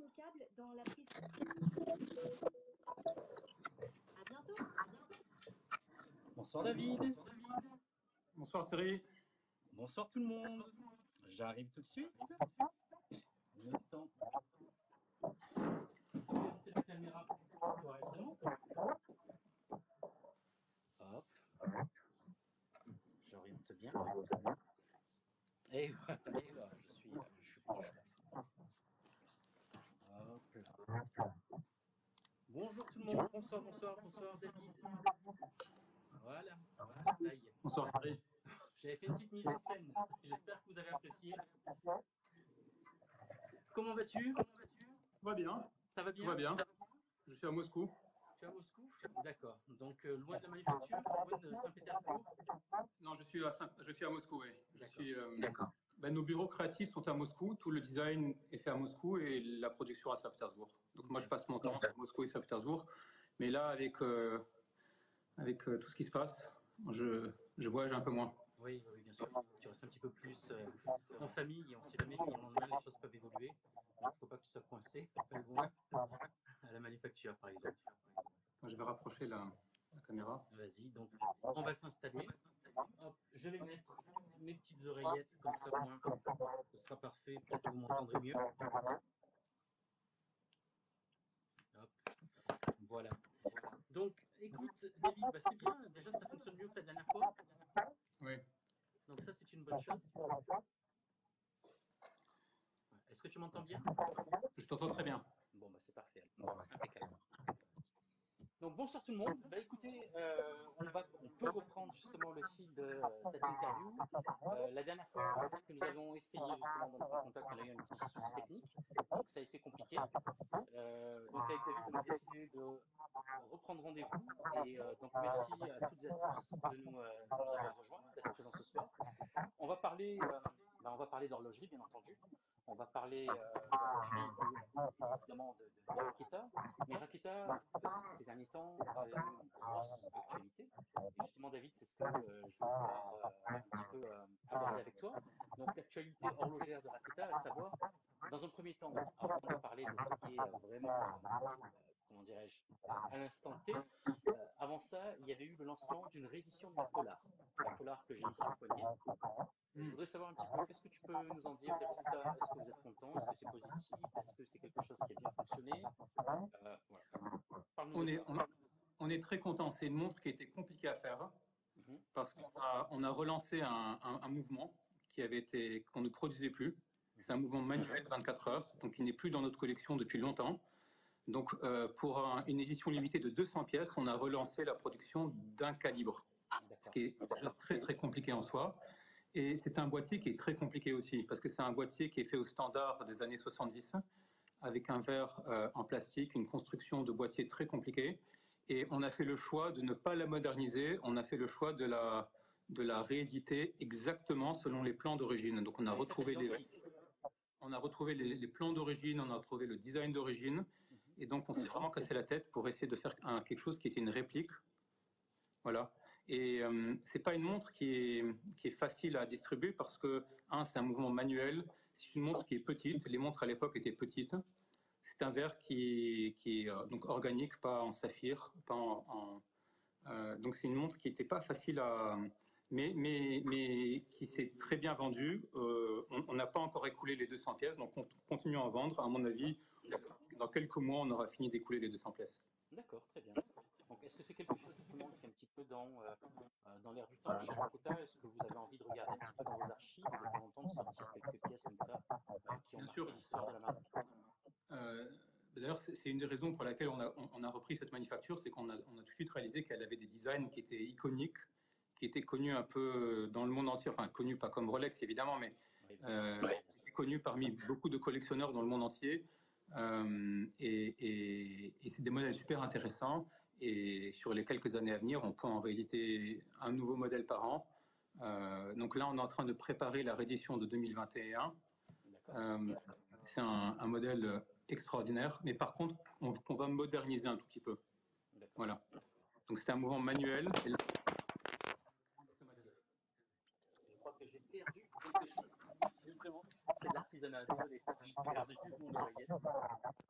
mon câble dans la prise. À bientôt. Bonsoir David. Bonsoir Thierry. Bonsoir tout le monde. J'arrive tout de suite. Le temps. Monter la caméra correctement. Hop. J'oriente bien. Et voilà, je suis proche. Hop là. Bonjour tout le monde. Bonsoir David. Voilà, ça y est. Bonsoir Thierry. J'avais fait une petite mise en scène. J'espère que vous avez apprécié. Comment vas-tu? Tout va bien. Ça va bien? Tout va bien. Je suis à Moscou. Tu es à Moscou? D'accord. Donc loin de la manufacture, loin de Saint-Pétersbourg? Non, je suis à Moscou, oui. D'accord. Nos bureaux créatifs sont à Moscou. Tout le design est fait à Moscou et la production à Saint-Pétersbourg. Donc moi, je passe mon temps entre Moscou et Saint-Pétersbourg. Mais là, avec tout ce qui se passe, je voyage un peu moins. Oui, bien sûr. Tu restes un petit peu plus en famille et on sait jamais que le lendemain, les choses peuvent évoluer. Donc, il ne faut pas que tu sois coincé, pas loin à la manufacture, par exemple. Je vais rapprocher la caméra. Vas-y, donc on va s'installer. Hop, je vais mettre mes petites oreillettes, comme ça au moins, ce sera parfait. Peut-être que vous m'entendrez mieux. Hop, voilà. Donc, écoute, David, c'est bien. Déjà, ça fonctionne mieux que la dernière fois. Oui. Donc ça, c'est une bonne chose. Est-ce que tu m'entends bien? Je t'entends très bien. Bon, c'est parfait. Impeccable. Donc bonsoir tout le monde. Écoutez, on peut reprendre justement le fil de cette interview. La dernière fois que nous avons essayé justement d'entrer en contact, on a eu un petit souci technique, donc ça a été compliqué. Donc avec David, on a décidé de reprendre rendez-vous et donc merci à toutes et à tous de nous avoir rejoints, d'être présents ce soir. On va parler d'horlogerie, bien entendu. On va parler d'horlogerie, évidemment, de Raketa. Mais Raketa, ces derniers temps, a eu une grosse actualité. Et justement, David, c'est ce que je veux vouloir un petit peu aborder avec toi. Donc, l'actualité horlogère de Raketa, à savoir, dans un premier temps, avant de parler de ce qui est vraiment, comment dirais-je, à l'instant T, avant ça, il y avait eu le lancement d'une réédition de la Polar que j'ai ici au poignet. Je voudrais savoir un petit peu, qu'est-ce que tu peux nous en dire des résultats? Est-ce que vous êtes content? Est-ce que c'est positif? Est-ce que c'est quelque chose qui a bien fonctionné? Voilà. Parle-nous de ça. On est très content. C'est une montre qui a été compliquée à faire parce qu'on a relancé un mouvement qu'on ne produisait plus. C'est un mouvement manuel, 24 heures, donc il n'est plus dans notre collection depuis longtemps. Donc pour une édition limitée de 200 pièces, on a relancé la production d'un calibre, ce qui est déjà très très compliqué en soi. Et c'est un boîtier qui est très compliqué aussi, parce que c'est un boîtier qui est fait au standard des années 70, avec un verre en plastique, une construction de boîtier très compliquée. Et on a fait le choix de ne pas la moderniser, on a fait le choix de la rééditer exactement selon les plans d'origine. Donc on a retrouvé les plans d'origine, on a retrouvé le design d'origine, et donc on s'est vraiment cassé la tête pour essayer de faire quelque chose qui était une réplique. Voilà. Et c'est pas une montre qui est facile à distribuer parce que c'est un mouvement manuel. C'est une montre qui est petite. Les montres à l'époque étaient petites. C'est un verre qui est donc organique, pas en saphir, donc c'est une montre qui n'était pas facile mais qui s'est très bien vendue. On n'a pas encore écoulé les 200 pièces, donc on continue à en vendre. À mon avis, dans quelques mois, on aura fini d'écouler les 200 pièces. D'accord, très bien. Donc, est-ce que c'est quelque chose justement qui est un petit peu dans l'air du temps chez Raketa? Est-ce que vous avez envie de regarder un petit peu dans vos archives et de temps en temps de sortir quelques pièces comme ça qui ont marqué l'histoire de la marque? D'ailleurs, c'est une des raisons pour laquelle on a repris cette manufacture, c'est qu'on a tout de suite réalisé qu'elle avait des designs qui étaient iconiques, qui étaient connus un peu dans le monde entier, enfin connus pas comme Rolex évidemment, mais connus parmi beaucoup de collectionneurs dans le monde entier. Et c'est des modèles super intéressants et sur les quelques années à venir, on peut en rééditer un nouveau modèle par an. Donc là, on est en train de préparer la réédition de 2021. C'est un modèle extraordinaire, mais par contre, on va moderniser un tout petit peu. Voilà. Donc c'est un mouvement manuel. Je crois que j'ai perdu quelque chose. C'est de l'artisanat. Désolé, j'ai perdu mon oreillette.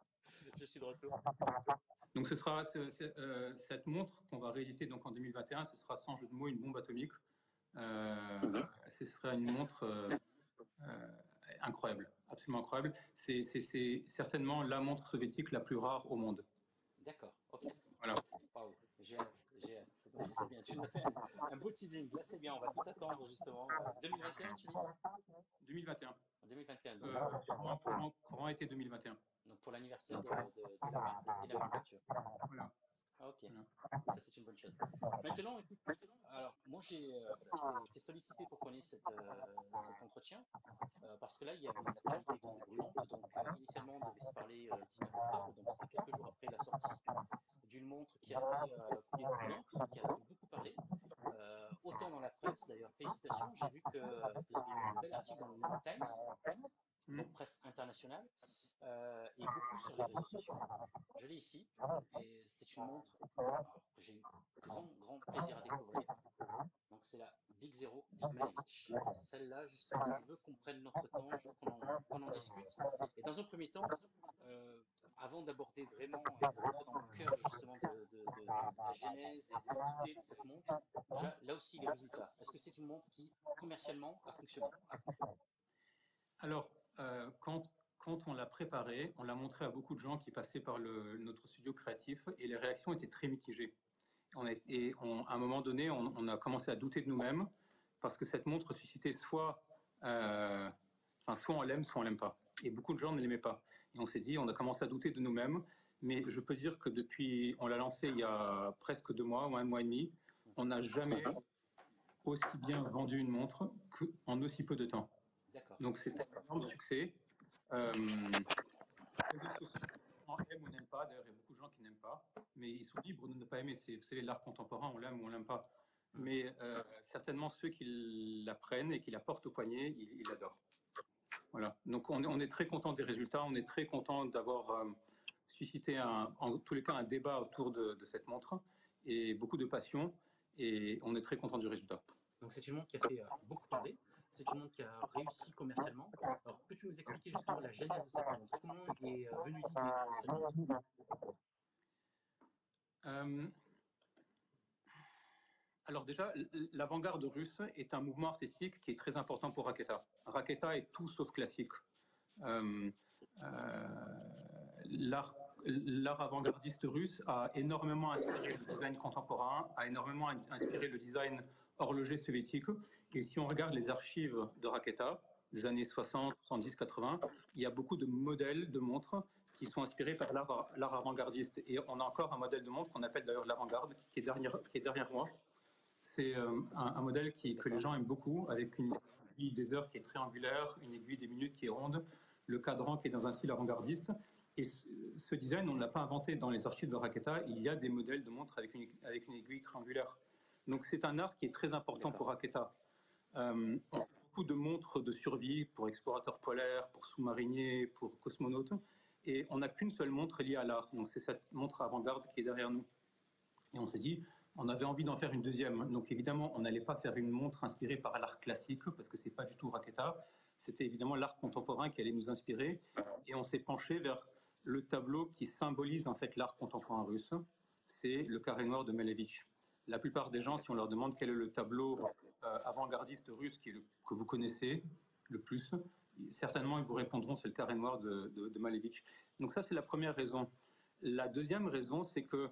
retour. Donc ce sera cette montre qu'on va rééditer donc en 2021, ce sera sans jeu de mots une bombe atomique. Ce sera une montre incroyable, absolument incroyable. C'est certainement la montre soviétique la plus rare au monde. D'accord, ok. Voilà. Waouh, j'ai hâte, j'ai hâte. Donc, c'est bien, tu nous as fait un beau teasing. Là, c'est bien, on va tous attendre justement. 2021, tu dis? 2021. 2021, Courant été 2021. donc pour l'anniversaire de la marque et la manufacture. Voilà. Ah, ok, Voilà. ça c'est une bonne chose. Maintenant, écoute, alors moi voilà, je t'ai sollicité pour qu'on ait cet entretien parce que là il y avait une actualité qui était brûlante. Donc initialement on devait se parler 19 octobre, donc c'était quelques jours après la sortie d'une montre qui a fait couler beaucoup d'encre, qui a fait beaucoup parler. Autant dans la presse, d'ailleurs félicitations, j'ai vu que vous avez eu un bel article dans le New York Times, donc presse internationale, et beaucoup sur les réseaux sociaux. Je l'ai ici, et c'est une montre que j'ai eu grand plaisir à découvrir. Donc c'est la Big Zero Malevich. Celle-là, justement, je veux qu'on prenne notre temps, je veux qu'on en discute. Et dans un premier temps, avant d'aborder vraiment et de rentrer dans le cœur justement de la genèse et de l'équité de cette montre, déjà là aussi les résultats. Est-ce que c'est une montre qui commercialement a fonctionné? Alors, quand on l'a préparée, on l'a montré à beaucoup de gens qui passaient par notre studio créatif et les réactions étaient très mitigées. À un moment donné, on a commencé à douter de nous-mêmes parce que cette montre suscitait soit on l'aime, soit on l'aime pas. Et beaucoup de gens ne l'aimaient pas. Et on s'est dit, on a commencé à douter de nous-mêmes. Mais je peux dire que depuis, on l'a lancé il y a presque 2 mois, ou 1 mois et demi, on n'a jamais aussi bien vendu une montre qu'en aussi peu de temps. Donc c'est un énorme succès. Les réseaux sociaux, on aime ou n'aime pas. D'ailleurs, il y a beaucoup de gens qui n'aiment pas, mais ils sont libres de ne pas aimer. Vous savez, l'art contemporain, on l'aime ou on l'aime pas. Mais certainement ceux qui la prennent et qui la portent au poignet, ils l'adorent. Voilà. Donc on est très content des résultats. On est très content d'avoir suscité en tous les cas un débat autour de cette montre et beaucoup de passion. Et on est très content du résultat. Donc c'est une montre qui a fait beaucoup parler, c'est une montre qui a réussi commercialement. Alors peux-tu nous expliquer justement la genèse de cette montre? Comment est venue l'idée de cette montre? Alors déjà, l'avant-garde russe est un mouvement artistique qui est très important pour Raketa. Raketa est tout sauf classique. L'art avant-gardiste russe a énormément inspiré le design contemporain, a énormément inspiré le design horloger soviétique. Et si on regarde les archives de Raketa, des années 60, 70, 80, il y a beaucoup de modèles de montres qui sont inspirés par l'art avant-gardiste. Et on a encore un modèle de montre qu'on appelle d'ailleurs l'avant-garde, qui est derrière moi. C'est un modèle que les gens aiment beaucoup, avec une aiguille des heures qui est triangulaire, une aiguille des minutes qui est ronde, le cadran qui est dans un style avant-gardiste. Et ce design, on ne l'a pas inventé dans les archives de Raketa. Il y a des modèles de montres avec une aiguille triangulaire. Donc c'est un art qui est très important pour Raketa. On fait beaucoup de montres de survie pour explorateurs polaires, pour sous-mariniers, pour cosmonautes. Et on n'a qu'une seule montre liée à l'art. Donc c'est cette montre avant-garde qui est derrière nous. Et on s'est dit, on avait envie d'en faire une deuxième. Donc évidemment, on n'allait pas faire une montre inspirée par l'art classique, parce que ce n'est pas du tout Raketa. C'était évidemment l'art contemporain qui allait nous inspirer. Et on s'est penché vers le tableau qui symbolise en fait l'art contemporain russe. C'est le carré noir de Malevich. La plupart des gens, si on leur demande quel est le tableau avant-gardiste russe que vous connaissez le plus, certainement ils vous répondront c'est le carré noir de Malevich. Donc ça, c'est la première raison. La deuxième raison, c'est que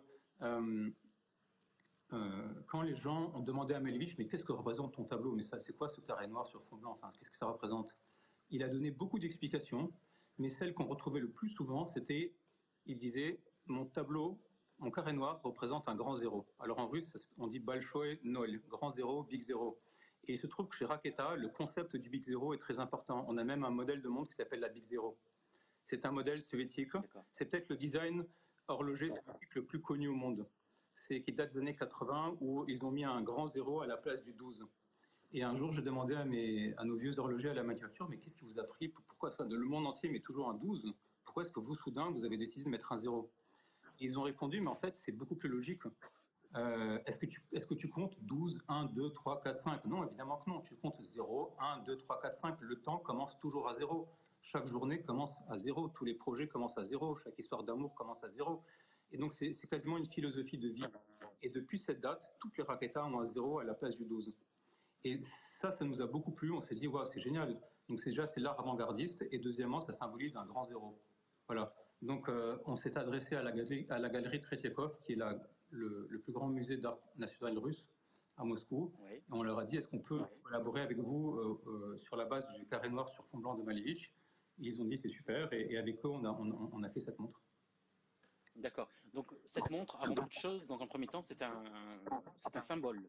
quand les gens ont demandé à Malevich, mais qu'est-ce que représente ton tableau? Mais ça, c'est quoi ce carré noir sur fond blanc? Enfin, qu'est-ce que ça représente? Il a donné beaucoup d'explications, mais celle qu'on retrouvait le plus souvent, c'était, il disait, mon tableau, mon carré noir représente un grand zéro. Alors en russe, on dit Balshoy Nol, grand zéro, big zéro. Et il se trouve que chez Raketa, le concept du big zéro est très important. On a même un modèle de montre qui s'appelle la big zéro. C'est un modèle soviétique. C'est peut-être le design horloger soviétique le plus connu au monde. Qui date des années 80, où ils ont mis un grand zéro à la place du 12. Et un jour, je demandais à nos vieux horlogers à la manufacture, mais qu'est-ce qui vous a pris? Pourquoi ça? Le monde entier met toujours un 12. Pourquoi est-ce que vous, soudain, vous avez décidé de mettre un 0? Et ils ont répondu, mais en fait, c'est beaucoup plus logique. Est-ce que tu comptes 12, 1, 2, 3, 4, 5? Non, évidemment que non. Tu comptes 0, 1, 2, 3, 4, 5. Le temps commence toujours à 0. chaque journée commence à zéro, tous les projets commencent à zéro, chaque histoire d'amour commence à zéro. Et donc, c'est quasiment une philosophie de vie. Et depuis cette date, toutes les raquetas ont un zéro à la place du 12. Et ça nous a beaucoup plu. On s'est dit, wow, c'est génial. Donc, déjà, c'est l'art avant-gardiste. Et deuxièmement, ça symbolise un grand zéro. Voilà. Donc, on s'est adressé à la galerie Tretiakov, qui est le plus grand musée d'art national russe à Moscou. Oui. On leur a dit, est-ce qu'on peut collaborer avec vous sur la base du carré noir sur fond blanc de Malevich? Ils ont dit, c'est super. Et avec eux, on a fait cette montre. D'accord. Donc, cette montre, avant toute chose, dans un premier temps, c'est un symbole.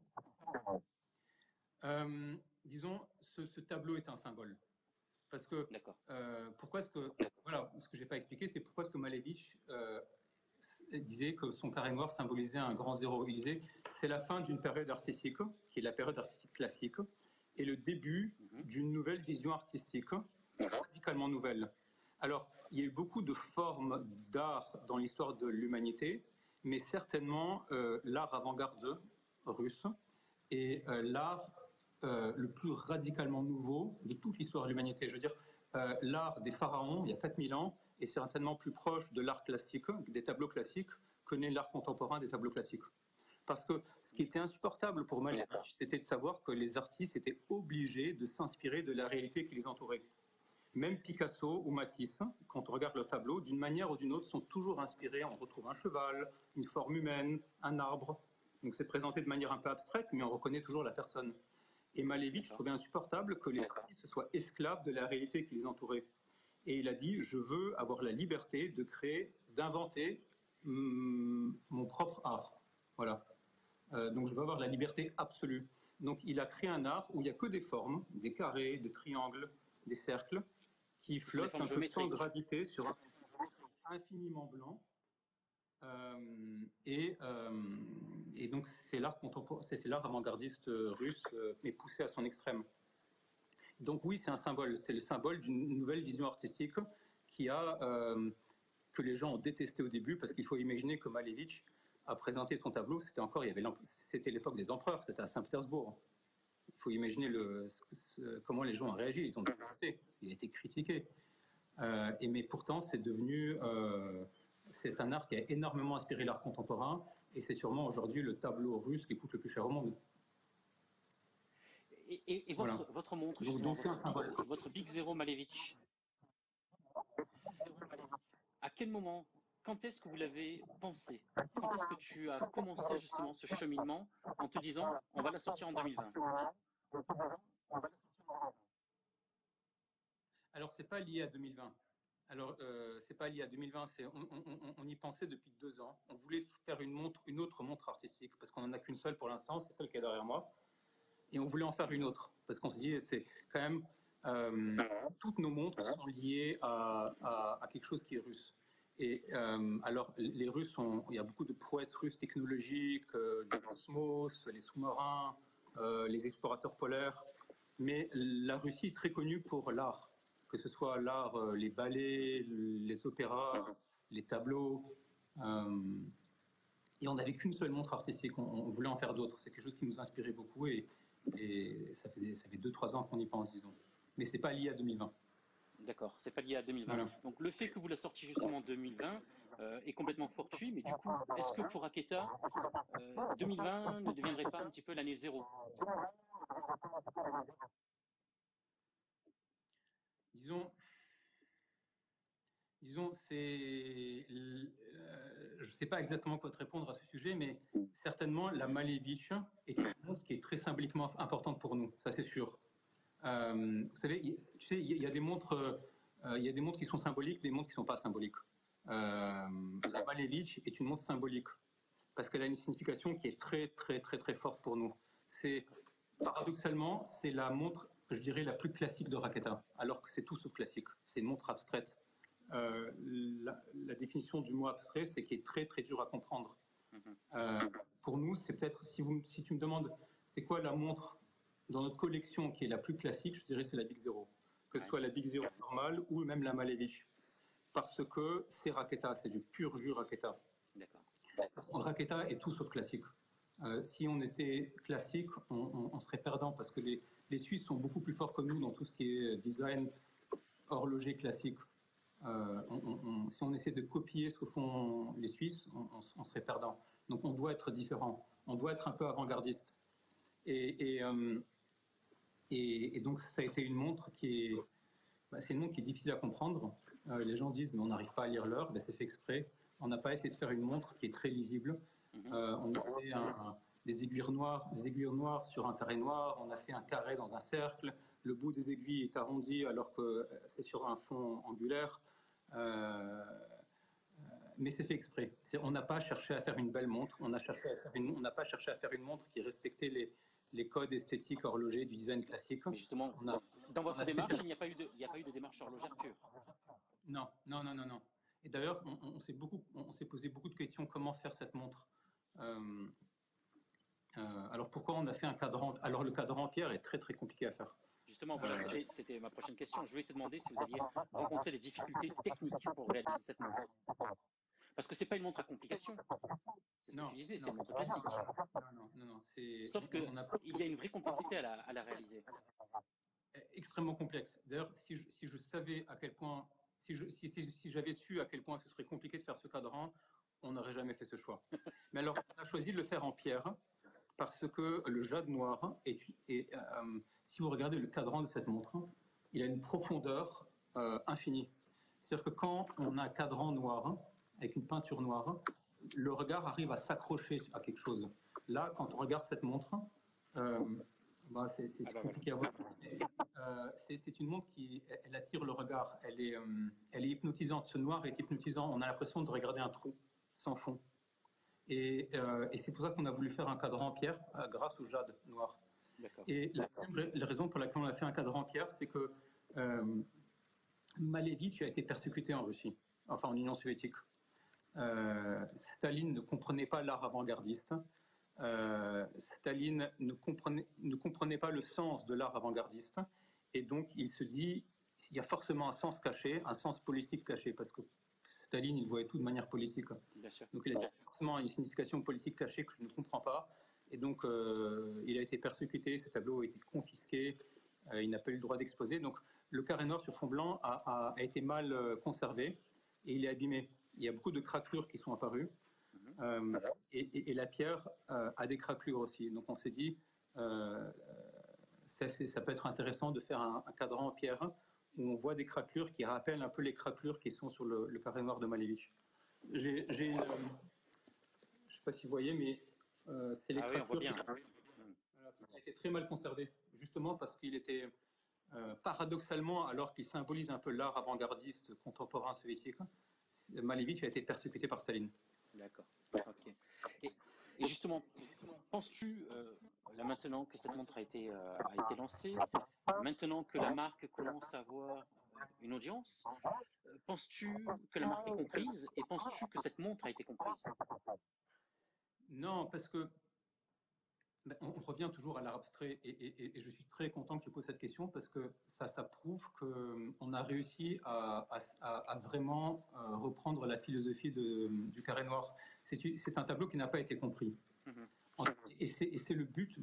Disons, ce tableau est un symbole. Parce que, pourquoi est-ce que, voilà, ce que je n'ai pas expliqué, c'est pourquoi est-ce que Malevich disait que son carré noir symbolisait un grand zéro. Il disait, c'est la fin d'une période artistique, qui est la période artistique classique, et le début d'une nouvelle vision artistique, radicalement nouvelle. Alors, il y a eu beaucoup de formes d'art dans l'histoire de l'humanité, mais certainement l'art avant-garde russe est l'art le plus radicalement nouveau de toute l'histoire de l'humanité. Je veux dire, l'art des pharaons, il y a 4000 ans, est certainement plus proche de l'art classique, des tableaux classiques, que n'est l'art contemporain des tableaux classiques. Parce que ce qui était insupportable pour Malevich, c'était de savoir que les artistes étaient obligés de s'inspirer de la réalité qui les entourait. Même Picasso ou Matisse, quand on regarde leur tableau, d'une manière ou d'une autre, sont toujours inspirés. On retrouve un cheval, une forme humaine, un arbre. Donc c'est présenté de manière un peu abstraite, mais on reconnaît toujours la personne. Et Malevich trouvait insupportable que les artistes soient esclaves de la réalité qui les entourait. Et il a dit, je veux avoir la liberté de créer, d'inventer mon propre art. Voilà. Donc je veux avoir la liberté absolue. Donc il a créé un art où il n'y a que des formes, des carrés, des triangles, des cercles, qui flottent un peu sans gravité sur un infiniment blanc. Et donc c'est l'art avant-gardiste russe, mais poussé à son extrême. Donc oui, c'est un symbole. C'est le symbole d'une nouvelle vision artistique que les gens ont détesté au début, parce qu'il faut imaginer que Malevich a présenté son tableau. C'était l'époque des empereurs. C'était à Saint-Pétersbourg. Il faut imaginer comment les gens ont réagi. Ils ont détesté. Il a été critiqué. Mais pourtant, c'est devenu... c'est un art qui a énormément inspiré l'art contemporain, et c'est sûrement aujourd'hui le tableau russe qui coûte le plus cher au monde. Et votre montre, justement, votre Big Zero Malevich, à quel moment, quand est-ce que vous l'avez pensé? Quand est-ce que tu as commencé justement ce cheminement en te disant, on va la sortir en 2020? Alors, c'est pas lié à 2020. Alors, c'est pas lié à 2020, on y pensait depuis 2 ans. On voulait faire une autre montre artistique, parce qu'on n'en a qu'une seule pour l'instant, c'est celle qui est derrière moi. Et on voulait en faire une autre, parce qu'on se dit, c'est quand même... toutes nos montres sont liées à quelque chose qui est russe. Et alors, les Russes, il y a beaucoup de prouesses russes technologiques, du cosmos, les sous-marins, les explorateurs polaires. Mais la Russie est très connue pour l'art, que ce soit l'art, les ballets, les opéras, les tableaux. Et on n'avait qu'une seule montre artistique, on voulait en faire d'autres. C'est quelque chose qui nous inspirait beaucoup, et ça fait 2-3 ans qu'on y pense, disons. Mais ce n'est pas lié à 2020. D'accord, c'est pas lié à 2020. Voilà. Donc le fait que vous la sortiez justement en 2020 est complètement fortuit, mais du coup, est-ce que pour Raketa, 2020 ne deviendrait pas un petit peu l'année zéro? Disons, je ne sais pas exactement quoi te répondre à ce sujet, mais certainement la Malevich est une montre qui est très symboliquement importante pour nous, ça c'est sûr. Vous savez, il y a des montres qui sont symboliques, des montres qui ne sont pas symboliques. La Malevich est une montre symbolique, parce qu'elle a une signification qui est très, très, très, très forte pour nous. Paradoxalement, c'est la montre, je dirais, la plus classique de Raketa, alors que c'est tout sauf classique. C'est une montre abstraite. La définition du mot abstrait, c'est qu'il est très, très dur à comprendre. Pour nous, c'est peut-être, si tu me demandes, c'est quoi la montre dans notre collection qui est la plus classique, je dirais c'est la Big Zero. Que ce soit la Big Zero normale ou même la Malevich. Parce que c'est Raketa, c'est du pur jus Raketa. D'accord. Raketa est tout sauf classique. Si on était classique, on serait perdant, parce que les Suisses sont beaucoup plus forts que nous dans tout ce qui est design horloger classique, si on essaie de copier ce que font les Suisses, on serait perdant. Donc on doit être différent, on doit être un peu avant-gardiste. Et donc ça a été une montre c'est une montre qui est difficile à comprendre. Les gens disent mais on n'arrive pas à lire l'heure, c'est fait exprès. On n'a pas essayé de faire une montre qui est très lisible. On a fait des aiguilles noires sur un carré noir, on a fait un carré dans un cercle, le bout des aiguilles est arrondi alors que c'est sur un fond angulaire. Mais c'est fait exprès. On n'a pas cherché à faire une belle montre, on n'a pas cherché à faire une montre qui respectait les codes esthétiques horlogers du design classique. Mais justement, dans votre démarche, il n'y a pas eu de démarche horlogère pure. Non. Et d'ailleurs, on s'est posé beaucoup de questions comment faire cette montre. Alors pourquoi on a fait un cadran? Alors le cadran en pierre est très très compliqué à faire. Justement, voilà, c'était ma prochaine question. Je voulais te demander si vous aviez rencontré des difficultés techniques pour réaliser cette montre. Parce que ce n'est pas une montre à complications. C'est ce que tu disais, c'est une montre classique. Non. Sauf qu'il y a une vraie complexité à la réaliser. Extrêmement complexe. D'ailleurs, si je savais à quel point, si j'avais su à quel point ce serait compliqué de faire ce cadran, on n'aurait jamais fait ce choix. Mais alors, on a choisi de le faire en pierre parce que le jade noir si vous regardez le cadran de cette montre, il a une profondeur infinie. C'est-à-dire que quand on a un cadran noir avec une peinture noire, le regard arrive à s'accrocher à quelque chose. Là, quand on regarde cette montre, c'est compliqué à voir. C'est une montre elle attire le regard. Elle est hypnotisante. Ce noir est hypnotisant. On a l'impression de regarder un trou sans fond. Et c'est pour ça qu'on a voulu faire un cadran en pierre grâce au jade noir. Et la raison pour laquelle on a fait un cadran en pierre, c'est que Malevich a été persécuté en Russie, enfin en Union soviétique. Staline ne comprenait pas l'art avant-gardiste. Staline ne comprenait pas le sens de l'art avant-gardiste. Et donc, il se dit, il y a forcément un sens caché, un sens politique caché, parce que Staline, il voyait tout de manière politique. Bien sûr. Donc, il y a forcément une signification politique cachée que je ne comprends pas. Et donc, il a été persécuté, ce tableau a été confisqué, il n'a pas eu le droit d'exposer. Donc, le carré noir sur fond blanc a été mal conservé et il est abîmé. Il y a beaucoup de craquelures qui sont apparues. Et la pierre a des craquelures aussi. Donc, on s'est dit, ça peut être intéressant de faire un cadran en pierre où on voit des craquelures qui rappellent un peu les craquelures qui sont sur le carré noir de Malevich. Je ne sais pas si vous voyez, mais c'est les craquelures. Il a été très mal conservé, justement parce qu'il était paradoxalement, alors qu'il symbolise un peu l'art avant-gardiste contemporain soviétique, Malevich a été persécuté par Staline. D'accord. Ok. Et justement, penses-tu, là maintenant que cette montre a été lancée, maintenant que la marque commence à avoir une audience, penses-tu que la marque est comprise et penses-tu que cette montre a été comprise? Non, parce que on revient toujours à l'art abstrait et je suis très content que tu poses cette question parce que ça prouve qu'on a réussi à vraiment reprendre la philosophie du carré noir. C'est un tableau qui n'a pas été compris. Et c'est le but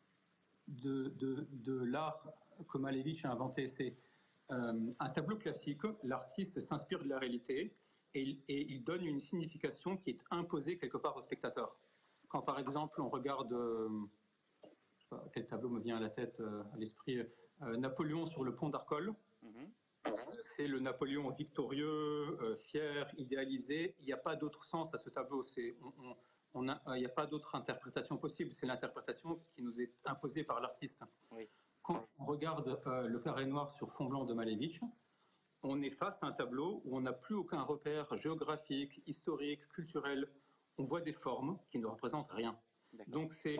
de l'art que Malevich a inventé. C'est un tableau classique, l'artiste s'inspire de la réalité et il donne une signification qui est imposée quelque part au spectateur. Quand par exemple on regarde, je sais pas, quel tableau me vient à la tête, à l'esprit, Napoléon sur le pont d'Arcole, c'est le Napoléon victorieux, fier, idéalisé. Il n'y a pas d'autre sens à ce tableau. Il n'y a pas d'autre interprétation possible. C'est l'interprétation qui nous est imposée par l'artiste. Oui. Quand on regarde le carré noir sur fond blanc de Malevich, on est face à un tableau où on n'a plus aucun repère géographique, historique, culturel. On voit des formes qui ne représentent rien. Donc c'est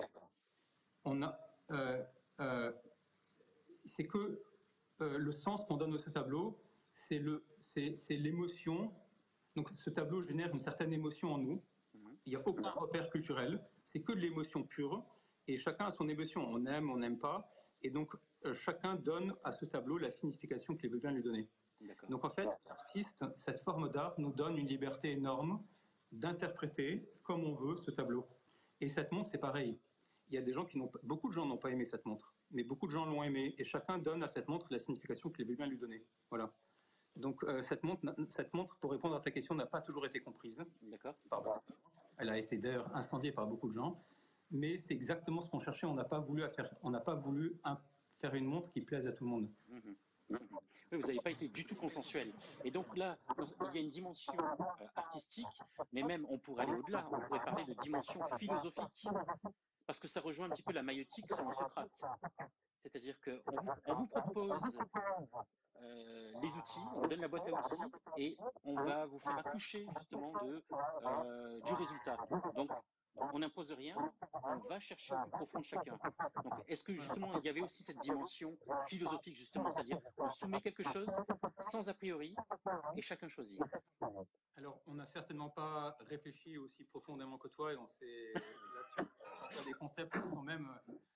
que le sens qu'on donne à ce tableau, c'est l'émotion. Donc ce tableau génère une certaine émotion en nous. Il n'y a aucun repère culturel. C'est que de l'émotion pure. Et chacun a son émotion. On aime, on n'aime pas. Et donc chacun donne à ce tableau la signification qu'il veut bien lui donner. Donc en fait, l'artiste, cette forme d'art nous donne une liberté énorme d'interpréter comme on veut ce tableau. Et cette montre, c'est pareil. Il y a des gens beaucoup de gens n'ont pas aimé cette montre, mais beaucoup de gens l'ont aimée, et chacun donne à cette montre la signification qu'il veut bien lui donner. Voilà. Donc cette montre, pour répondre à ta question, n'a pas toujours été comprise. D'accord. Elle a été d'ailleurs incendiée par beaucoup de gens, mais c'est exactement ce qu'on cherchait. On n'a pas voulu faire une montre qui plaise à tout le monde. Oui, vous n'avez pas été du tout consensuel. Et donc là, il y a une dimension artistique, mais même on pourrait aller au-delà, on pourrait parler de dimension philosophique, parce que ça rejoint un petit peu la maïotique selon Socrate. C'est-à-dire qu'on vous propose les outils, on vous donne la boîte à outils et on va vous faire accoucher justement du résultat. Donc, on n'impose rien, on va chercher au plus profond de chacun. Donc, est-ce que justement il y avait aussi cette dimension philosophique justement, c'est-à-dire on soumet quelque chose sans a priori et chacun choisit? Alors, on n'a certainement pas réfléchi aussi profondément que toi et on s'est là-dessus des concepts qui sont même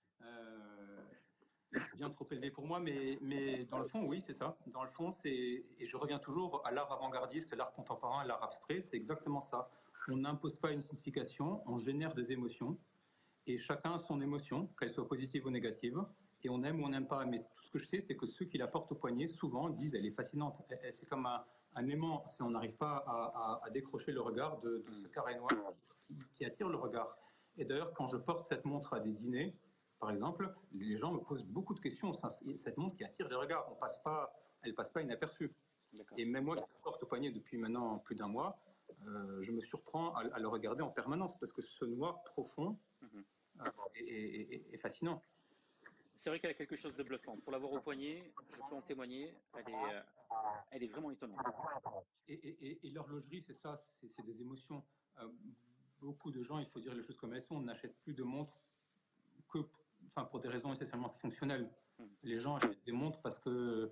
bien trop élevés pour moi, mais dans le fond, oui, c'est ça. Dans le fond, et je reviens toujours à l'art avant-gardiste, l'art contemporain, l'art abstrait, c'est exactement ça. On n'impose pas une signification, on génère des émotions et chacun a son émotion, qu'elle soit positive ou négative, et on aime ou on n'aime pas. Mais tout ce que je sais, c'est que ceux qui la portent au poignet, souvent, disent elle est fascinante. C'est comme un aimant, on n'arrive pas à décrocher le regard de ce carré noir qui attire le regard. Et d'ailleurs, quand je porte cette montre à des dîners, par exemple, les gens me posent beaucoup de questions. Cette montre qui attire les regards, elle ne passe pas inaperçue. Et même moi qui la porte au poignet depuis maintenant plus d'un mois, je me surprends à le regarder en permanence parce que ce noir profond est fascinant. C'est vrai qu'elle a quelque chose de bluffant. Pour l'avoir au poignet, je peux en témoigner, elle est vraiment étonnante. Et l'horlogerie, c'est ça, c'est des émotions. Beaucoup de gens, il faut dire les choses comme elles sont, n'achètent plus de montres pour des raisons essentiellement fonctionnelles. Les gens achètent des montres parce que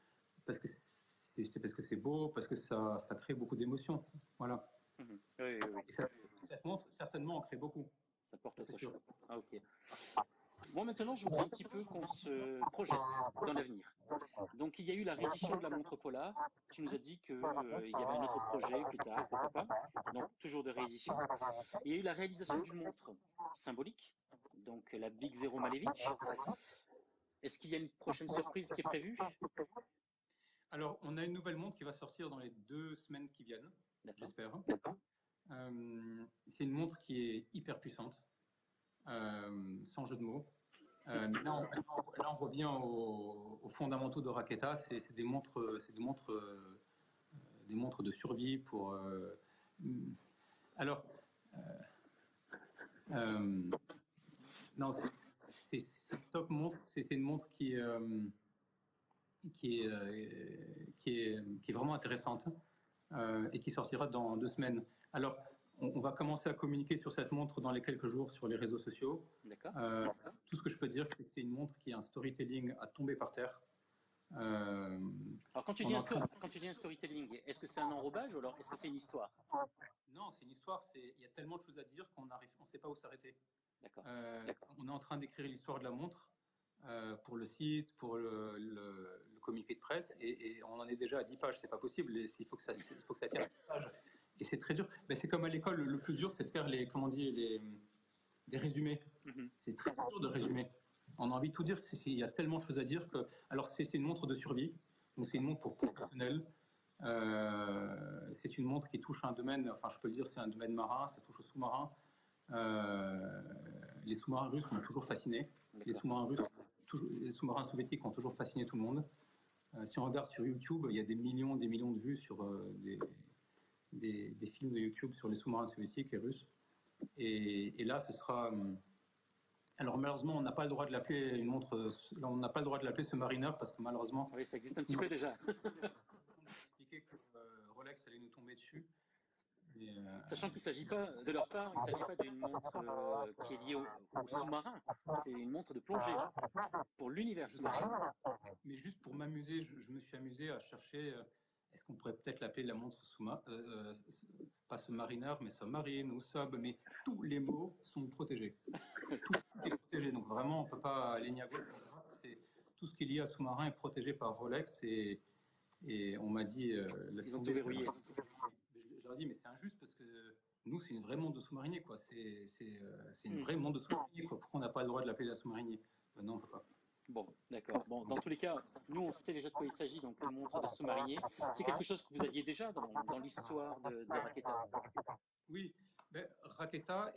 c'est beau, parce que ça crée beaucoup d'émotions. Voilà. Oui. Et cette montre, certainement, en crée beaucoup. Ça porte autre chose. Ah, ok. Moi, maintenant, je voudrais un petit peu qu'on se projette dans l'avenir. Donc, il y a eu la réédition de la montre Polar. Tu nous as dit qu'il y avait un autre projet plus tard, pourquoi pas. Donc, toujours de réédition. Il y a eu la réalisation d'une montre symbolique, donc la Big Zero Malevich. Est-ce qu'il y a une prochaine surprise qui est prévue? Alors, on a une nouvelle montre qui va sortir dans les 2 semaines qui viennent, j'espère. C'est une montre qui est hyper puissante, sans jeu de mots. Là, on revient aux fondamentaux de Raketa. C'est des montres de survie pour. Alors, non, c'est top montre. C'est une montre qui est vraiment intéressante et qui sortira dans 2 semaines. Alors, on va commencer à communiquer sur cette montre dans les quelques jours sur les réseaux sociaux. Tout ce que je peux dire, c'est que c'est une montre qui a un storytelling à tomber par terre. Alors, quand tu dis un storytelling, est-ce que c'est un enrobage ou alors est-ce que c'est une histoire? Non, c'est une histoire. Il y a tellement de choses à dire qu'on ne sait pas où s'arrêter. D'accord. On est en train d'écrire l'histoire de la montre pour le site, pour le communiqué de presse, et on en est déjà à 10 pages. C'est pas possible. Il faut que ça tienne 10 pages. Et c'est très dur. Mais c'est comme à l'école, le plus dur, c'est de faire des résumés. C'est très dur de résumer. On a envie de tout dire. Il y a tellement de choses à dire que. Alors, c'est une montre de survie. Donc, c'est une montre pour professionnels. C'est une montre qui touche un domaine, enfin, je peux le dire, c'est un domaine marin, ça touche aux sous-marins. Les sous-marins russes m'ont toujours fasciné. Les sous-marins soviétiques ont toujours fasciné tout le monde. Si on regarde sur YouTube, il y a des millions de vues sur des films de YouTube sur les sous-marins soviétiques et russes. Et là, ce sera. Alors malheureusement, on n'a pas le droit de l'appeler une montre. On n'a pas le droit de l'appeler Submariner parce que malheureusement. Oui, ça existe un petit peu déjà. On m'a expliqué que Rolex allait nous tomber dessus. Sachant qu'il ne s'agit pas, de leur part, il ne s'agit pas d'une montre qui est liée au sous-marin. C'est une montre de plongée pour l'univers sous-marin. Mais juste pour m'amuser, je me suis amusé à chercher. Est-ce qu'on pourrait peut-être l'appeler la montre pas Submariner, mais Submarine ou Sub, mais tous les mots sont protégés. Tout est protégé, donc vraiment, on ne peut pas aligner à gauche. Tout ce qui est lié à sous-marin est protégé par Rolex et on m'a dit... Ils ont tout verrouillé. J'aurais dit, mais c'est injuste parce que nous, c'est une vraie montre de sous-marinier, quoi. C'est une vraie montre de sous-marinier, quoi. Pourquoi on n'a pas le droit de l'appeler la sous-marinier? Non, on ne peut pas. Bon, d'accord. Bon, dans tous les cas, nous, on sait déjà de quoi il s'agit, donc une montre de sous-marinier. C'est quelque chose que vous aviez déjà dans l'histoire de Raketa. Oui, ben, Raketa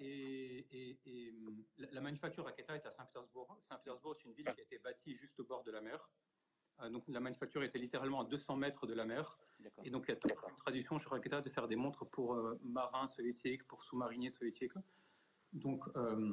la manufacture Raketa est à Saint-Pétersbourg. Saint-Pétersbourg, c'est une ville qui a été bâtie juste au bord de la mer. Donc la manufacture était littéralement à 200 mètres de la mer. Et donc il y a toute une tradition chez Raketa de faire des montres pour marins soviétiques, pour sous-mariniers soviétiques. Donc,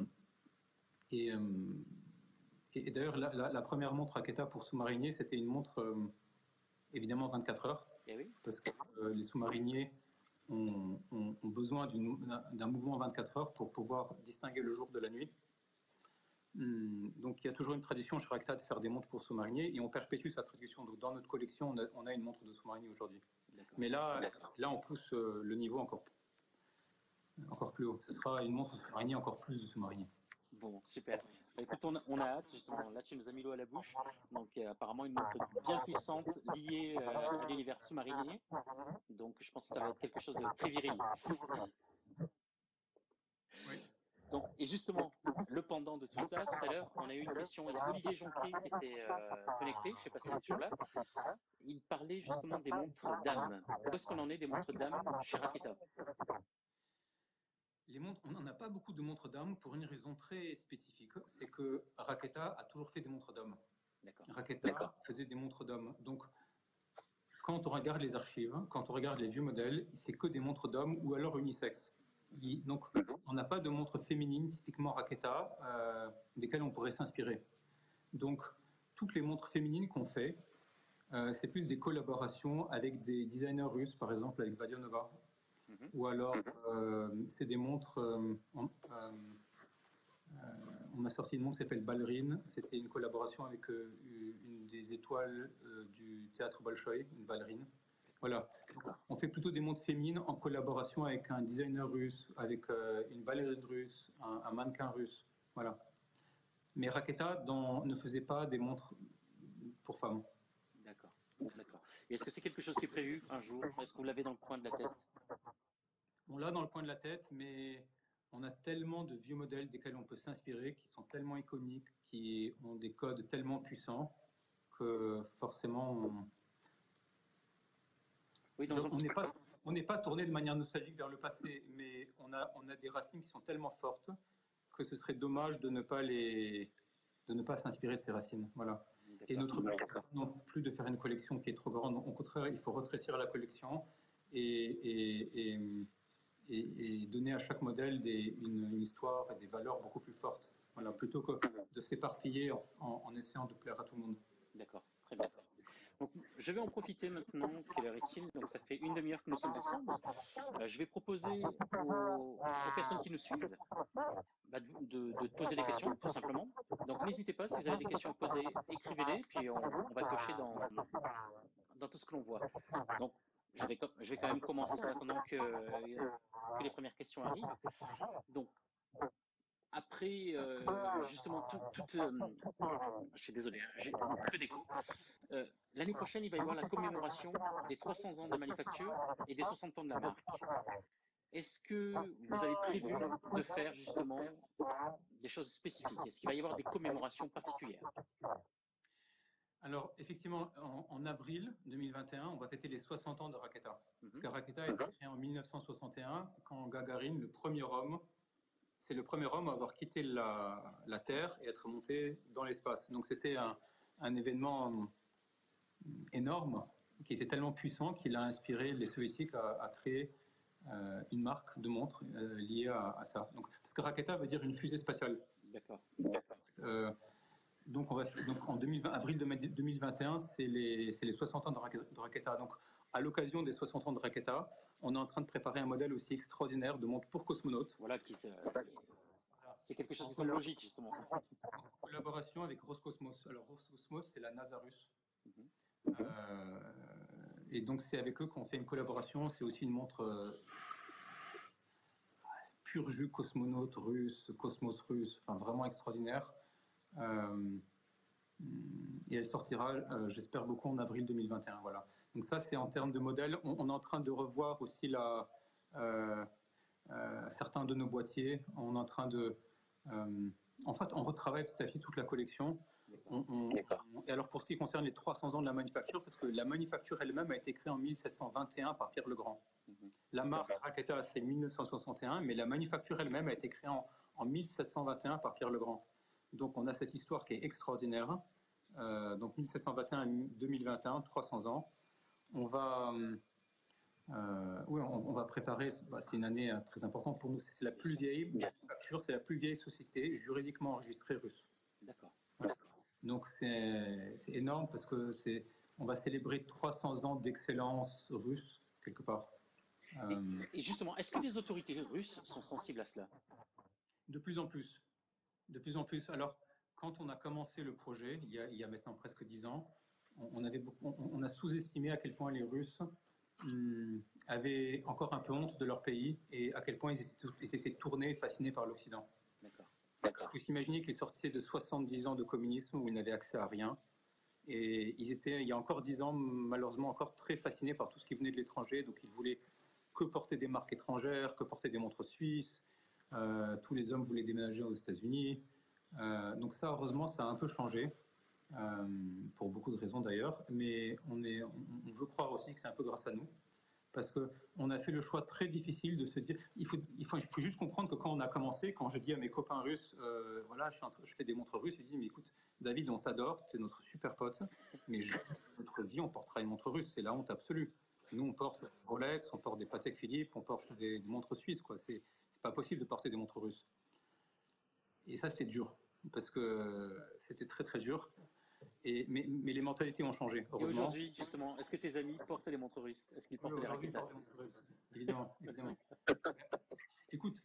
et d'ailleurs, la première montre Raketa pour sous-mariniers, c'était une montre évidemment 24 heures. Eh oui. Parce que les sous-mariniers ont besoin d'un mouvement 24 heures pour pouvoir distinguer le jour de la nuit. Donc il y a toujours une tradition chez Raketa de faire des montres pour sous-mariniers et on perpétue sa tradition. Donc dans notre collection, on a une montre de sous-marinier aujourd'hui. Mais là, on pousse le niveau encore plus haut. Ce sera une montre sous-marinier, encore plus de sous-mariniers. Bon, super. Bah, écoute, on a hâte, justement. Là, tu nous as mis l'eau à la bouche. Donc, apparemment, une montre bien puissante liée à l'univers sous-marinier. Donc, je pense que ça va être quelque chose de très viril. Oui. Donc, et justement, le pendant de tout ça, tout à l'heure, on a eu une question. Il y a Olivier Jonquet qui était connecté. Je ne sais pas s'il est toujours là. Il parlait justement des montres dames. Où est-ce qu'on en est des montres dames chez Raketa? Les montres, on n'en a pas beaucoup de montres d'hommes pour une raison très spécifique, c'est que Raketa a toujours fait des montres d'hommes. Raketa faisait des montres d'hommes. Donc, quand on regarde les archives, quand on regarde les vieux modèles, c'est que des montres d'hommes ou alors unisexes. Donc, on n'a pas de montres féminines typiquement Raketa desquelles on pourrait s'inspirer. Donc, toutes les montres féminines qu'on fait, c'est plus des collaborations avec des designers russes, par exemple avec Vadionova. Ou alors, c'est des montres. On a sorti une montre qui s'appelle Ballerine. C'était une collaboration avec une des étoiles du théâtre Bolchoï, une ballerine. Voilà. Donc, on fait plutôt des montres féminines en collaboration avec un designer russe, avec une ballerine russe, un mannequin russe. Voilà. Mais Raketa ne faisait pas des montres pour femmes. D'accord. D'accord. Et est-ce que c'est quelque chose qui est prévu un jour? Est-ce que vous l'avez dans le coin de la tête? On l'a dans le coin de la tête, mais on a tellement de vieux modèles desquels on peut s'inspirer, qui sont tellement iconiques, qui ont des codes tellement puissants, que forcément, on n'est pas tourné de manière nostalgique vers le passé, mais on a des racines qui sont tellement fortes que ce serait dommage de ne pas s'inspirer de ces racines. Voilà. Et notre but non plus de faire une collection qui est trop grande. Au contraire, il faut rétrécir la collection et donner à chaque modèle une histoire et des valeurs beaucoup plus fortes. Voilà, plutôt que de s'éparpiller en essayant de plaire à tout le monde. D'accord, très bien. Donc, je vais en profiter maintenant. Quelle heure est-il? Donc, ça fait une demi-heure que nous sommes ensemble. Je vais proposer aux personnes qui nous suivent de poser des questions, tout simplement. Donc, n'hésitez pas, si vous avez des questions à poser, écrivez-les, puis on va piocher dans tout ce que l'on voit. Donc, je vais quand même commencer en attendant que les premières questions arrivent. Donc, après, justement, je suis désolé, j'ai un peu d'écho. L'année prochaine, il va y avoir la commémoration des 300 ans de la manufacture et des 60 ans de la marque. Est-ce que vous avez prévu de faire justement des choses spécifiques? Est-ce qu'il va y avoir des commémorations particulières? Alors, effectivement, en avril 2021, on va fêter les 60 ans de Raketa. Parce que Raketa a été créé en 1961, quand Gagarin, c'est le premier homme à avoir quitté la Terre et être monté dans l'espace. Donc c'était un événement énorme, qui était tellement puissant qu'il a inspiré les soviétiques à créer une marque de montre liée à ça. Donc, parce que Raketa veut dire une fusée spatiale. D'accord. Donc en avril 2021, c'est les 60 ans de Raketa. Donc à l'occasion des 60 ans de Raketa, on est en train de préparer un modèle aussi extraordinaire de montre pour cosmonautes. Voilà, c'est quelque chose qui semble logique, justement. En collaboration avec Roscosmos. Alors Roscosmos, c'est la NASA russe. Et donc c'est avec eux qu'on fait une collaboration. C'est aussi une montre pur jus cosmonaute russe, cosmos russe, enfin vraiment extraordinaire. Et elle sortira, j'espère beaucoup, en avril 2021. Voilà. Donc ça, c'est en termes de modèle. On est en train de revoir aussi certains de nos boîtiers. On est en train de... en fait, on retravaille petit à petit toute la collection Et alors pour ce qui concerne les 300 ans de la manufacture, parce que la manufacture elle-même a été créée en 1721 par Pierre le Grand. La marque Raketa, c'est 1961, mais la manufacture elle-même a été créée en 1721 par Pierre le Grand. Donc on a cette histoire qui est extraordinaire. Donc 1721 à 2021, 300 ans. On va préparer, c'est une année très importante pour nous, c'est la plus vieille manufacture, c'est la plus vieille société juridiquement enregistrée russe. D'accord. Voilà. Donc c'est énorme parce que on va célébrer 300 ans d'excellence russe, quelque part. Et justement, est-ce que les autorités russes sont sensibles à cela? De plus en plus. De plus en plus. Alors, quand on a commencé le projet, il y a maintenant presque 10 ans, on a sous-estimé à quel point les Russes avaient encore un peu honte de leur pays et à quel point ils étaient tournés, fascinés par l'Occident. D'accord. Il faut s'imaginer qu'ils sortaient de 70 ans de communisme où ils n'avaient accès à rien. Et ils étaient, il y a encore 10 ans, malheureusement encore très fascinés par tout ce qui venait de l'étranger. Donc ils voulaient que porter des marques étrangères, que porter des montres suisses. Tous les hommes voulaient déménager aux États-Unis. Donc ça, heureusement, ça a un peu changé, pour beaucoup de raisons d'ailleurs. Mais on veut croire aussi que c'est un peu grâce à nous. Parce qu'on a fait le choix très difficile de se dire, il faut juste comprendre que quand on a commencé, quand je dis à mes copains russes, voilà, je fais des montres russes, ils disent, mais écoute, David, on t'adore, tu es notre super pote, mais notre vie, on portera une montre russe, c'est la honte absolue. Nous, on porte Rolex, on porte des Patek Philippe, on porte des montres suisses, quoi. C'est pas possible de porter des montres russes. Et ça, c'est dur, parce que c'était très très dur. Mais les mentalités ont changé, Et heureusement. aujourd'hui, justement, est-ce que tes amis portent les montres russes? Est-ce qu'ils portent les Raketa? Évidemment, évidemment. Écoute,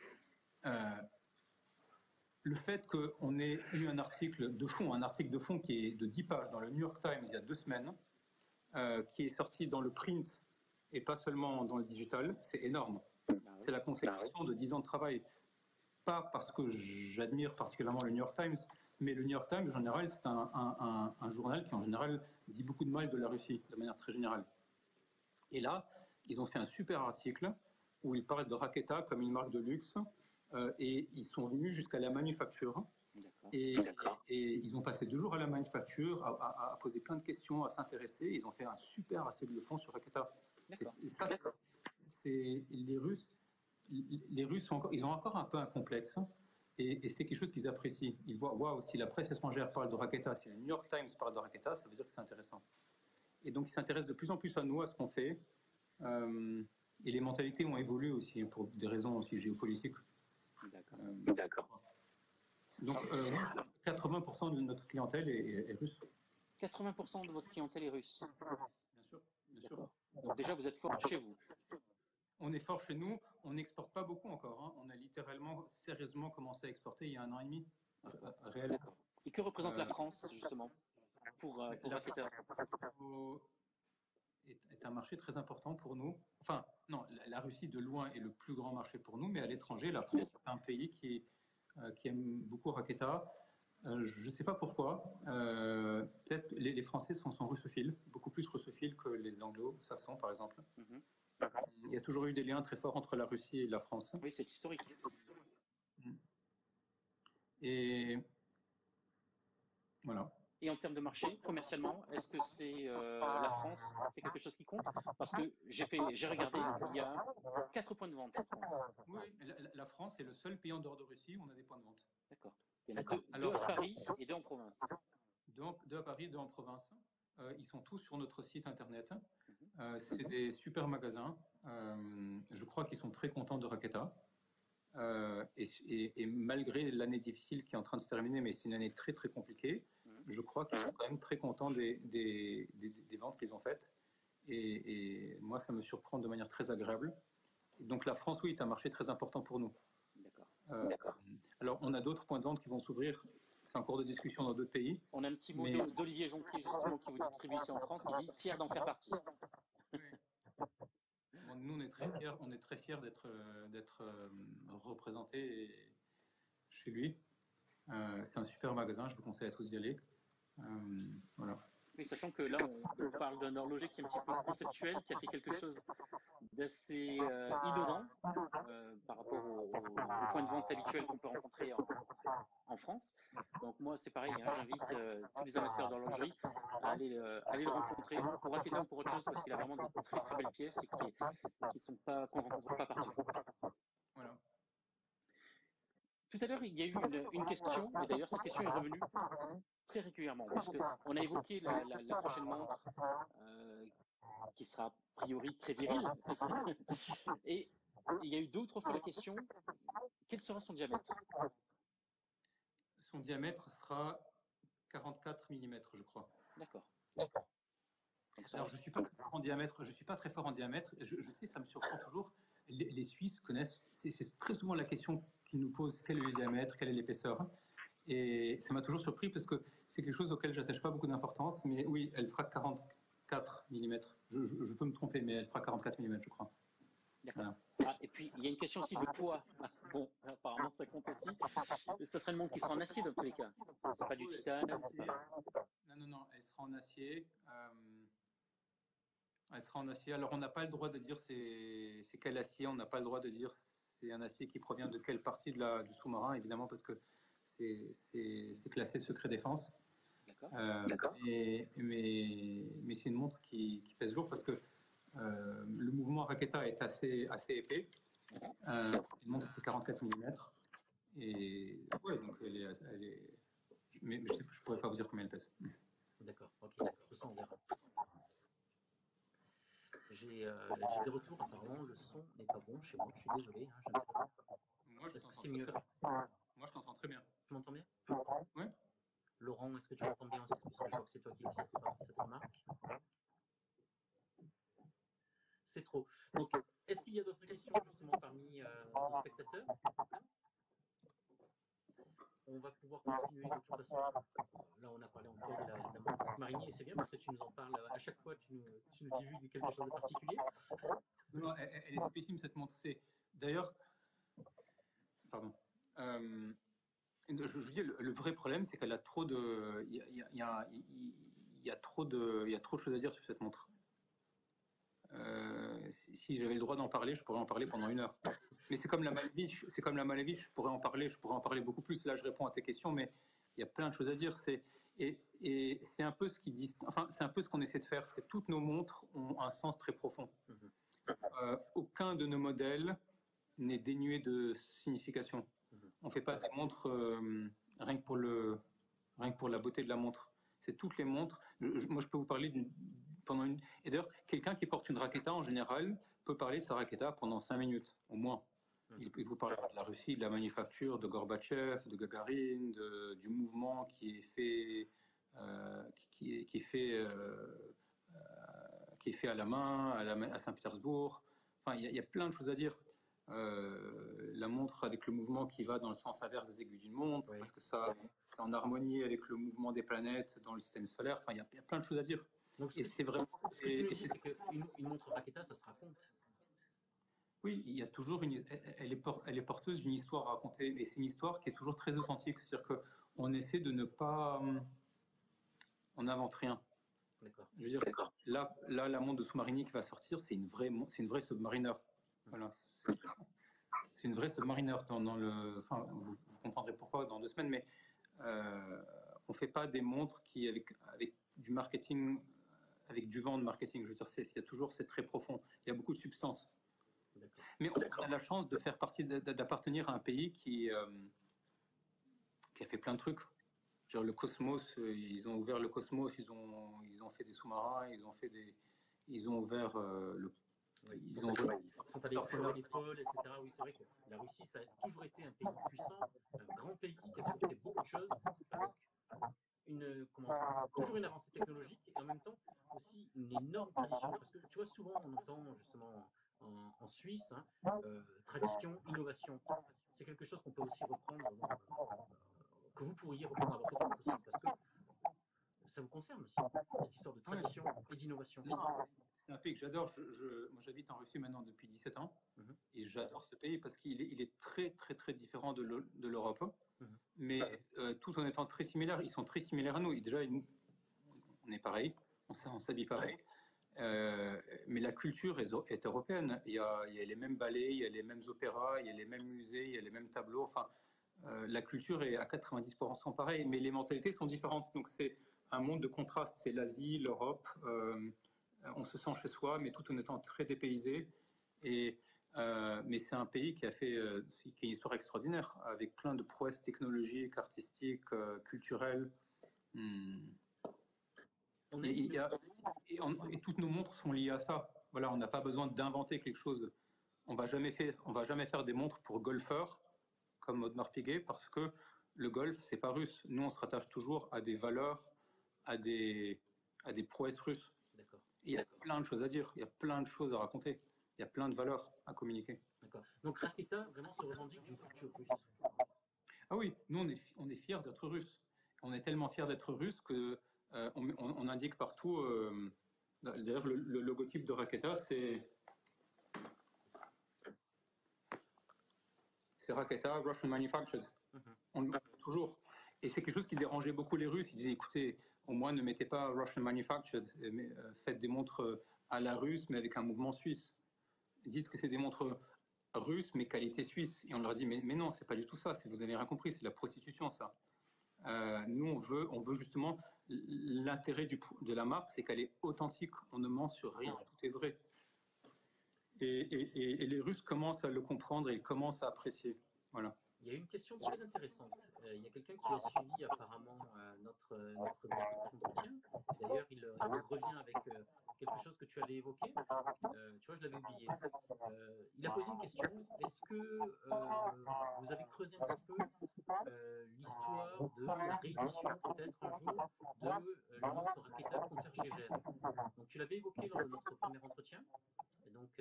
le fait qu'on ait eu un article de fond qui est de 10 pages dans le New York Times il y a 2 semaines, qui est sorti dans le print et pas seulement dans le digital, c'est énorme. C'est la consécration de 10 ans de travail. Pas parce que j'admire particulièrement le New York Times, mais le New York Times, en général, c'est un journal qui, en général, dit beaucoup de mal de la Russie, de manière très générale. Et là, ils ont fait un super article où ils parlent de Raketa comme une marque de luxe, et ils sont venus jusqu'à la manufacture. Et ils ont passé 2 jours à la manufacture, à poser plein de questions, à s'intéresser. Ils ont fait un super article de fond sur Raketa. Et ça, les Russes, ils ont encore un peu un complexe, et c'est quelque chose qu'ils apprécient. Ils voient, waouh, si la presse étrangère parle de Raketa, si le New York Times parle de Raketa, ça veut dire que c'est intéressant. Et donc ils s'intéressent de plus en plus à nous, à ce qu'on fait. Et les mentalités ont évolué aussi, pour des raisons aussi géopolitiques. D'accord. Donc 80% de notre clientèle est russe. 80% de votre clientèle est russe. Bien sûr, bien sûr. Donc déjà, vous êtes fort chez vous. On est fort chez nous, on n'exporte pas beaucoup encore. Hein. On a littéralement, sérieusement commencé à exporter il y a 1 an et demi, réel. Et que représente la France, justement, pour Raketa? Est un marché très important pour nous. Enfin, non, la Russie de loin est le plus grand marché pour nous, mais à l'étranger, la France est un pays qui aime beaucoup Raketa. Je ne sais pas pourquoi. Peut-être les Français sont russophiles, beaucoup plus russophiles que les anglo-saxons, par exemple. Il y a toujours eu des liens très forts entre la Russie et la France. Oui, c'est historique. Et voilà. Et en termes de marché, commercialement, est-ce que c'est la France, c'est quelque chose qui compte? Parce que j'ai regardé, il y a 4 points de vente en France. Oui, la France est le seul pays en dehors de Russie où on a des points de vente. D'accord. Il y en a 2 à Paris et 2 en province. 2 à Paris, 2 en province. Ils sont tous sur notre site internet. C'est des super magasins. Je crois qu'ils sont très contents de Raketa. Et malgré l'année difficile qui est en train de se terminer, mais c'est une année très très compliquée, je crois qu'ils sont quand même très contents des ventes qu'ils ont faites. Et moi, ça me surprend de manière très agréable. Et donc la France, oui, est un marché très important pour nous. D'accord. Alors, on a d'autres points de vente qui vont s'ouvrir. C'est en cours de discussion dans d'autres pays. On a un petit mot d'Olivier Jonquier, justement, qui vous distribue ici en France. Il dit « fier d'en faire partie ». Bon, nous, on est très fiers d'être représentés chez lui. C'est un super magasin, je vous conseille à tous d'y aller. Voilà. Oui, sachant que là, on parle d'un horloger qui est un petit peu conceptuel, qui a fait quelque chose d'assez innovant par rapport au point de vente habituel qu'on peut rencontrer en France. Donc moi, c'est pareil, hein, j'invite tous les amateurs d'horlogerie à aller le rencontrer pour Raketa ou pour autre chose, parce qu'il a vraiment de très très belles pièces et qu'on rencontre pas partout. Voilà. Tout à l'heure, il y a eu une question, et d'ailleurs cette question est revenue très régulièrement, puisque on a évoqué la prochaine montre qui sera a priori très virile. Et il y a eu 2 ou 3 fois la question, quel sera son diamètre? Son diamètre sera 44 mm, je crois. D'accord. Alors, je ne suis pas très fort en diamètre. Je sais, ça me surprend toujours. Les Suisses connaissent. C'est très souvent la question qu'ils nous posent, quel est le diamètre, quelle est l'épaisseur. Et ça m'a toujours surpris parce que c'est quelque chose auquel je n'attache pas beaucoup d'importance. Mais oui, elle fera 44 mm. Je peux me tromper, mais elle fera 44 mm, je crois. D'accord. Voilà. Ah, et puis, il y a une question aussi de poids. Bon, apparemment, ça compte aussi. Ça sera une montre qui sera en acier dans tous les cas. C'est pas du titane. Non, elle sera en acier. Elle sera en acier. Alors, on n'a pas le droit de dire c'est quel acier. On n'a pas le droit de dire c'est un acier qui provient de quelle partie du sous-marin, évidemment, parce que c'est classé secret défense. D'accord. Mais c'est une montre qui pèse lourd parce que le mouvement Raketa est assez épais. Une montre qui fait 44 mm. Et ouais, donc elle est... Mais je ne pourrais pas vous dire combien elle pèse. D'accord, ok. Tout ça, on verra. J'ai des retours, apparemment, le son n'est pas bon chez moi, je suis désolé, hein, je ne sais pas. Est-ce que c'est mieux là? Moi, je t'entends très bien. Tu m'entends bien? Oui. Laurent, est-ce que tu m'entends bien aussi? Parce que je vois que c'est toi qui fais cette remarque. C'est trop. Donc, est-ce qu'il y a d'autres questions, justement, parmi nos spectateurs? On va pouvoir continuer de toute façon. Là, on a parlé encore de la montre Submarinier, et c'est bien parce que tu nous en parles à chaque fois, tu nous divulgues quelque chose de particulier. Non, elle est pessime cette montre. D'ailleurs, pardon. Je vous dis, le vrai problème, c'est qu'elle a trop de. Il y a trop de choses à dire sur cette montre. Si j'avais le droit d'en parler, je pourrais en parler pendant 1 heure. Mais c'est comme la Malevich, je pourrais en parler beaucoup plus. Là, je réponds à tes questions, mais il y a plein de choses à dire. Et c'est un peu ce qui c'est un peu ce qu'on essaie de faire. C'est toutes nos montres ont un sens très profond. Aucun de nos modèles n'est dénué de signification. On ne fait pas des montres rien que pour la beauté de la montre. C'est toutes les montres. Moi, je peux vous parler pendant une. Et d'ailleurs, quelqu'un qui porte une Raketa en général peut parler de sa Raketa pendant 5 minutes au moins. Il vous parlera de la Russie, de la manufacture, de Gorbatchev, de Gagarine, du mouvement qui est fait, qui est fait à la main, à Saint-Pétersbourg. Enfin, il y a plein de choses à dire. La montre avec le mouvement qui va dans le sens inverse des aiguilles d'une montre, parce que ça, c'est en harmonie avec le mouvement des planètes dans le système solaire. Enfin, il y a plein de choses à dire. Donc, ce que tu nous dis, c'est qu'une montre Raketa, ça se raconte. Oui, il y a toujours elle est porteuse d'une histoire à raconter, et c'est une histoire qui est toujours très authentique. C'est-à-dire qu'on essaie de ne pas, on n'invente rien. D'accord. Je veux dire, là, la montre de Submarinier qui va sortir, c'est une vraie Submariner. Voilà. C'est une vraie Submariner dans le. Enfin, vous comprendrez pourquoi dans 2 semaines, mais on fait pas des montres qui avec du marketing, avec du vent de marketing. Je veux dire, c'est très profond. Il y a beaucoup de substance. Mais on a la chance de faire partie, d'appartenir à un pays qui a fait plein de trucs. Genre le Cosmos, ils ont ouvert le Cosmos, ils ont fait des sous-marins, ils ont ouvert le. Oui, ils sont allés explorer les pôles, etc. Oui, c'est vrai que la Russie, ça a toujours été un pays puissant, un grand pays qui a toujours fait beaucoup de choses, avec toujours une avancée technologique et en même temps aussi une énorme tradition. Parce que tu vois, souvent on entend justement en Suisse, tradition, innovation. C'est quelque chose qu'on peut aussi reprendre, que vous pourriez reprendre à votre compte aussi, parce que ça vous concerne aussi, cette histoire de tradition et d'innovation. C'est un pays que j'adore. Moi, j'habite en Russie maintenant depuis 17 ans. Et j'adore ce pays parce qu'il est très, très, très différent de l'Europe. Mais tout en étant très similaires, ils sont très similaires à nous. Et déjà, on on est pareil, on s'habille pareil. Mais la culture est européenne. Il y a les mêmes ballets, il y a les mêmes opéras, il y a les mêmes musées, il y a les mêmes tableaux. Enfin, la culture est à 90% pareille, mais les mentalités sont différentes. Donc c'est un monde de contraste. C'est l'Asie, l'Europe. On se sent chez soi, mais tout en étant très dépaysé. Mais c'est un pays qui a une histoire extraordinaire, avec plein de prouesses technologiques, artistiques, culturelles. Et toutes nos montres sont liées à ça. Voilà, on n'a pas besoin d'inventer quelque chose. On va jamais faire des montres pour golfeurs comme Audemars Piguet parce que le golf c'est pas russe. Nous on se rattache toujours à des valeurs, à des prouesses russes. D'accord. Il y a plein de choses à dire, il y a plein de choses à raconter, il y a plein de valeurs à communiquer. D'accord. Donc Raketa vraiment se revendique d'une culture russe. Ah oui, nous on est fiers d'être russes. On est tellement fiers d'être russes que on indique partout. D'ailleurs, le logotype de Raketa, c'est Raketa Russian Manufactured. On le met toujours. Et c'est quelque chose qui dérangeait beaucoup les Russes. Ils disaient, écoutez, au moins ne mettez pas Russian Manufactured, mais faites des montres à la russe, mais avec un mouvement suisse. Ils disent que c'est des montres russes, mais qualité suisse. Et on leur dit, mais non, c'est pas du tout ça. Vous n'avez rien compris, c'est de la prostitution, ça. Nous, on veut justement, l'intérêt de la marque, c'est qu'elle est authentique. On ne ment sur rien, tout est vrai. Et les Russes commencent à le comprendre et ils commencent à apprécier. Voilà. Il y a une question très intéressante. Il y a quelqu'un qui a suivi apparemment notre entretien. D'ailleurs, il revient avec quelque chose que tu avais évoqué. Tu vois, je l'avais oublié. Il a posé une question. Est-ce que vous avez creusé un petit peu l'histoire de la réédition, peut-être un jour, de la montre Raketa Compteur Gégère? Donc, tu l'avais évoqué lors de notre premier entretien. Et donc,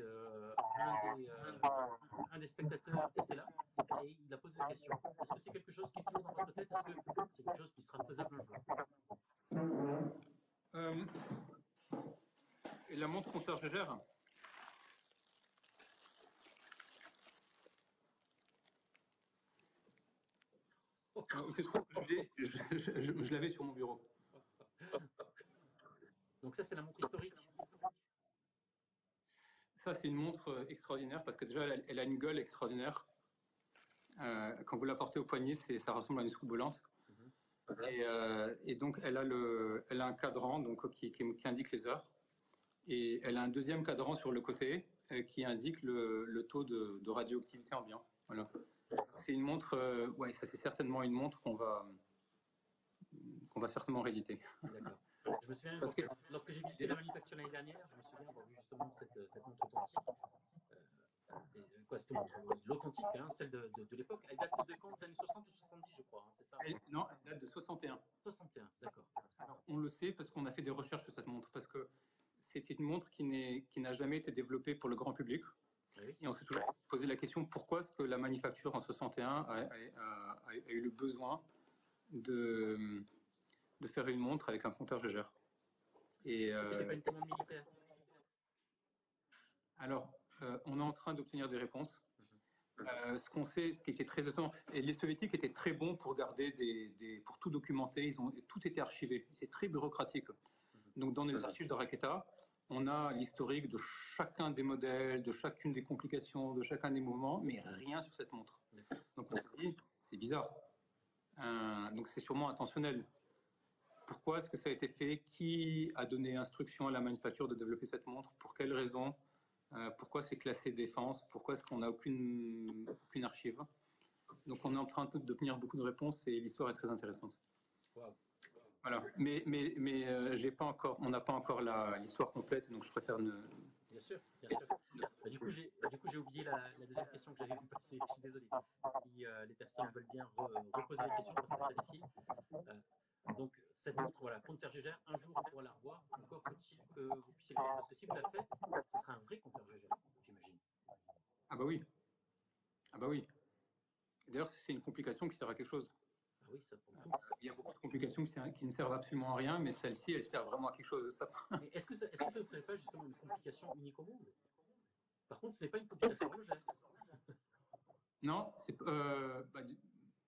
un des spectateurs était là et il a posé la question. Est-ce que c'est quelque chose qui est toujours dans votre tête? Est-ce que c'est quelque chose qui sera faisable un jour? Et la montre Compteur Gégère, c'est trop que je l'avais sur mon bureau. Donc ça, c'est la montre historique. Ça, c'est une montre extraordinaire parce que déjà, elle a une gueule extraordinaire. Quand vous la portez au poignet, ça ressemble à une soucoupe volante. Et donc, elle a un cadran donc, qui indique les heures. Et elle a un deuxième cadran sur le côté qui indique le taux de radioactivité ambiant. Voilà. C'est une montre, ouais, ça c'est certainement une montre qu'on va certainement rééditer. D'accord. Je me souviens, lorsque j'ai visité la manufacture l'année dernière, je me souviens avoir vu justement cette montre authentique. Cette montre, l'authentique, hein, celle de l'époque. Elle date de quand? Des années 60 ou 70, je crois, hein, c'est ça? Non, elle date de 61. 61, d'accord. Alors, on le sait parce qu'on a fait des recherches sur cette montre, parce que c'est une montre qui n'a jamais été développée pour le grand public. Oui. Et on s'est toujours posé la question, pourquoi est-ce que la manufacture en 61 a eu le besoin de faire une montre avec un compteur Gégère? Et c'était pas une commande militaire? Alors, on est en train d'obtenir des réponses. Ce qu'on sait, ce qui était très étonnant, et les soviétiques étaient très bons pour garder pour tout documenter, tout était archivé. C'est très bureaucratique. Donc, dans les archives de Raketa, on a l'historique de chacun des modèles, de chacune des complications, de chacun des mouvements, mais rien sur cette montre. Donc, on se dit, c'est bizarre. Donc, c'est sûrement intentionnel. Pourquoi est-ce que ça a été fait? Qui a donné instruction à la manufacture de développer cette montre? Pour quelles raisons? Pourquoi c'est classé défense? Pourquoi est-ce qu'on n'a aucune archive? Donc on est en train d'obtenir beaucoup de réponses et l'histoire est très intéressante. Wow. Voilà. Mais on n'a pas encore l'histoire complète, donc je préfère ne... Bien sûr, bien sûr. Du coup, j'ai oublié la deuxième question que j'avais vu passer. Je suis désolé. Si les personnes veulent bien reposer la question parce que ça défile. Donc, cette montre, voilà, compteur Gégère, un jour on pourra la revoir. Encore faut-il que vous puissiez le faire. Parce que si vous la faites, ce sera un vrai compteur Gégère, j'imagine. Ah bah oui. Ah bah oui. D'ailleurs, c'est une complication qui sert à quelque chose. Ah oui, ça pour le coup. Il y a beaucoup de complications qui ne servent absolument à rien, mais celle-ci, elle sert vraiment à quelque chose. Est-ce que ça ne serait pas justement une complication unique au monde? Par contre, ce n'est pas une complication horlogère. Non,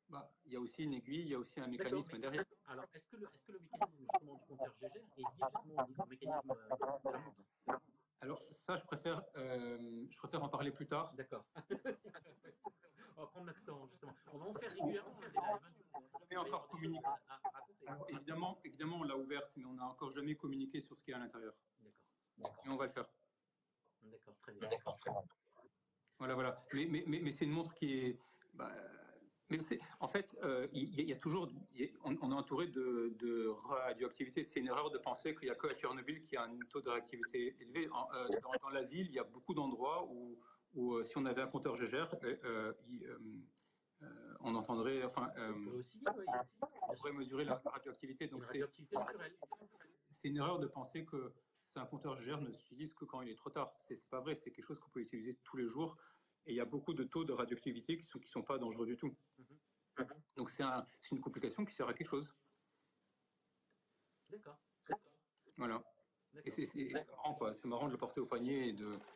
Bah, il y a aussi une aiguille, il y a aussi un D'accord, mécanisme mais derrière. alors est-ce que le mécanisme justement du compteur Gégère est lié justement au mécanisme de la montre? Alors ça, je préfère en parler plus tard. D'accord. On va prendre notre temps, justement. On va en faire régulièrement hein, des lives, hein, du coup, hein, parce qu'il Jamais va y encore avoir des choses communiqué. à raconter. Alors, évidemment, on l'a ouverte, mais on n'a encore jamais communiqué sur ce qu'il y a à l'intérieur. D'accord. Mais on va le faire. D'accord, très bien. Voilà. Mais c'est une montre qui est... Bah, mais en fait, il y a toujours... on est entouré de radioactivité. C'est une erreur de penser qu'il n'y a que à Tchernobyl qu'il y a un taux de réactivité élevé. Dans la ville, il y a beaucoup d'endroits où si on avait un compteur Gégère, on entendrait... Enfin, On pourrait aussi, oui, on pourrait mesurer la radioactivité. Donc une radioactivité naturelle. c'est une erreur de penser que c'est un compteur Gégère ne s'utilise que quand il est trop tard. C'est pas vrai, c'est quelque chose qu'on peut utiliser tous les jours. Et il y a beaucoup de taux de radioactivité qui sont pas dangereux du tout. Donc c'est une complication qui sert à quelque chose. D'accord. Voilà. Et c'est marrant, quoi. C'est marrant de le porter au poignet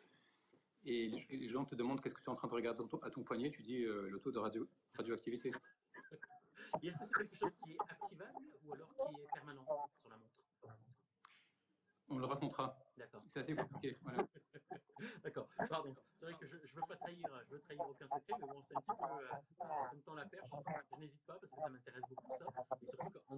et les gens te demandent qu'est-ce que tu es en train de regarder à ton poignet. Tu dis le taux de radioactivité. Et est-ce que c'est quelque chose qui est activable ou alors qui est permanent sur la montre? On le racontera. D'accord. C'est assez compliqué. Voilà. D'accord. Pardon. C'est vrai que je veux pas trahir, je veux trahir aucun secret, mais bon, c'est un petit peu, ça me tend la perche. Je n'hésite pas parce que ça m'intéresse beaucoup ça. Et surtout qu'en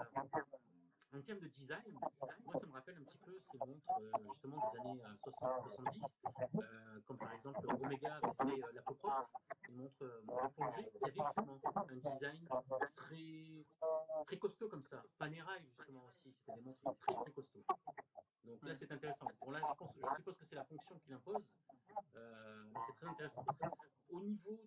termes de design, moi ça me rappelle un petit peu ces montres justement des années 60-70, comme par exemple Omega avait fait la Poprof, une montre plongée qui avait justement un design très, très costaud comme ça. Panerai justement aussi, c'était des montres très très costauds. Donc là, c'est intéressant. Bon, là, je suppose que c'est la fonction qu'il impose, mais c'est très intéressant. Au niveau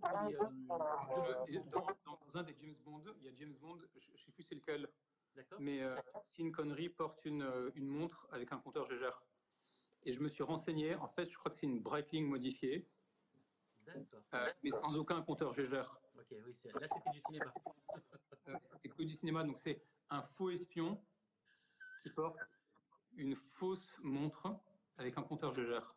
des. Dans un des James Bond, il y a James Bond, je ne sais plus c'est lequel, D'accord. mais Sean Connery porte une montre avec un compteur Gégère. Et je me suis renseigné, en fait, je crois que c'est une Breitling modifiée, mais sans aucun compteur Gégère. Ok, oui, là, c'était du cinéma. C'était que du cinéma, donc c'est un faux espion qui porte une fausse montre avec un compteur Gégère.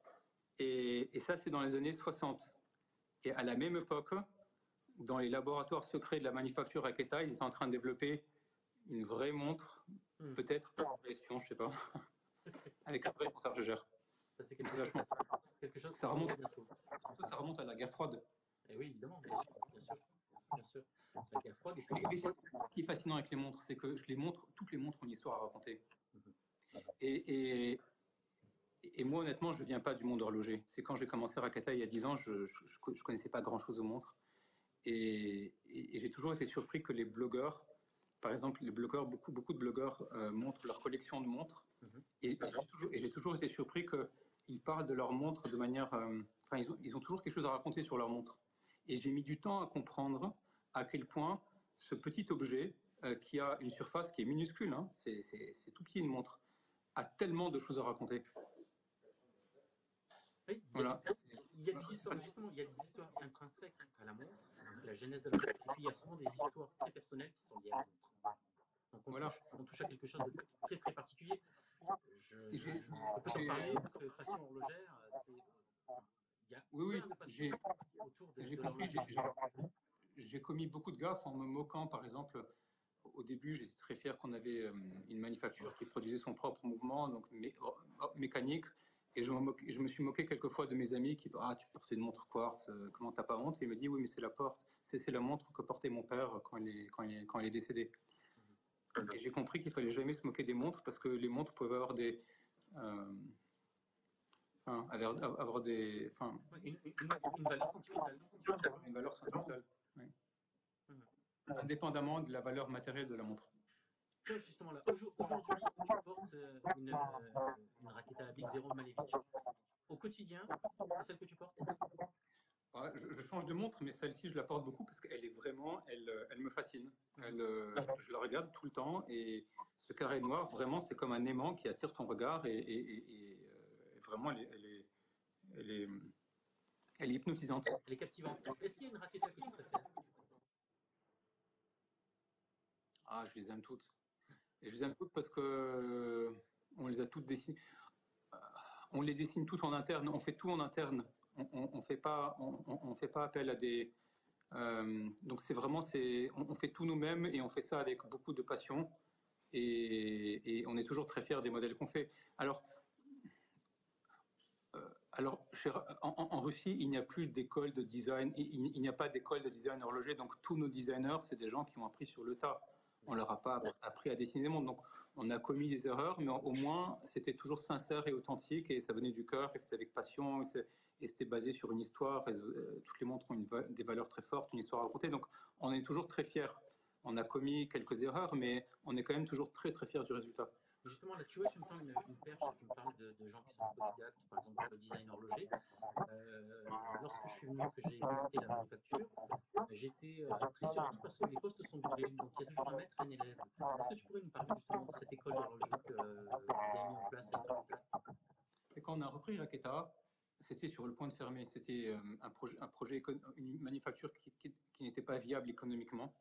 Et ça, c'est dans les années 60. Et à la même époque, dans les laboratoires secrets de la manufacture Raketa, ils étaient en train de développer une vraie montre, peut-être pour un espion, je sais pas, avec un vrai compteur Gégère. Ça, c'est quelque chose ça remonte à la guerre froide. Et oui, évidemment, bien sûr. La guerre froide. Mais ce qui est fascinant avec les montres, c'est que toutes les montres ont une histoire à raconter. Et moi, honnêtement, je ne viens pas du monde horloger. C'est quand j'ai commencé Raketa il y a 10 ans, je ne connaissais pas grand-chose aux montres. Et j'ai toujours été surpris que les blogueurs, par exemple, beaucoup de blogueurs montrent leur collection de montres. Et j'ai toujours été surpris qu'ils parlent de leurs montres de manière... ils ont toujours quelque chose à raconter sur leurs montres. Et j'ai mis du temps à comprendre à quel point ce petit objet, qui a une surface qui est minuscule, hein, c'est tout petit une montre, a tellement de choses à raconter. Oui, voilà. Il y a des histoires, justement, il y a des histoires intrinsèques à la montre, donc la genèse de la montre, et puis il y a souvent des histoires très personnelles qui sont liées à la montre. Donc on touche à quelque chose de très très particulier. Je peux t'en parler parce que passion horlogère, il y a plein de passions autour de l'horlogerie. J'ai commis beaucoup de gaffes en me moquant, par exemple. Au début, j'étais très fier qu'on avait une manufacture qui produisait son propre mouvement, donc mécanique. Et je me suis moqué quelquefois de mes amis qui disaient « Ah, tu portais une montre quartz, comment t'as pas honte ?» Et il me dit « Oui, mais c'est la montre que portait mon père quand il est décédé. » Et j'ai compris qu'il fallait jamais se moquer des montres parce que les montres peuvent avoir des... avoir des... Une valeur sentimentale. Une valeur sentimentale, oui. Indépendamment de la valeur matérielle de la montre. Toi, justement, là, aujourd'hui, tu portes une Raketa Big Zero Malevich. Au quotidien, c'est celle que tu portes? Je change de montre, mais celle-ci, je la porte beaucoup parce qu'elle est vraiment, elle me fascine. Je la regarde tout le temps et ce carré noir, vraiment, c'est comme un aimant qui attire ton regard et vraiment, elle est hypnotisante. Elle est captivante. Est-ce qu'il y a une Raketa que tu préfères? Ah, je les aime toutes. Et je les aime toutes parce que on les a toutes dessinées. On les dessine toutes en interne. On fait tout en interne. On fait pas appel Donc c'est vraiment, on fait tout nous-mêmes et on fait ça avec beaucoup de passion et on est toujours très fiers des modèles qu'on fait. Alors en Russie, il n'y a plus d'école de design, il n'y a pas d'école de design horloger, donc tous nos designers, c'est des gens qui ont appris sur le tas. On leur a pas appris à dessiner le monde, donc on a commis des erreurs, mais au moins c'était toujours sincère et authentique et ça venait du cœur et c'était avec passion et c'était basé sur une histoire. Et, toutes les montres ont des valeurs très fortes, une histoire à raconter, donc on est toujours très fiers. On a commis quelques erreurs, mais on est quand même toujours très très fiers du résultat. Justement, là, tu vois, tu me tends une perche, tu me parles de gens qui sont autodidactes, par exemple pour le design horloger. Lorsque je suis venu, que j'ai écouté la manufacture, j'étais très surpris parce que les postes sont doublés, donc il y a toujours un maître et un élève. Est-ce que tu pourrais nous parler justement de cette école d'horlogerie que vous avez mis en place avec Raketa? Et quand on a repris Raketa, c'était sur le point de fermer. C'était un projet, une manufacture qui n'était pas viable économiquement.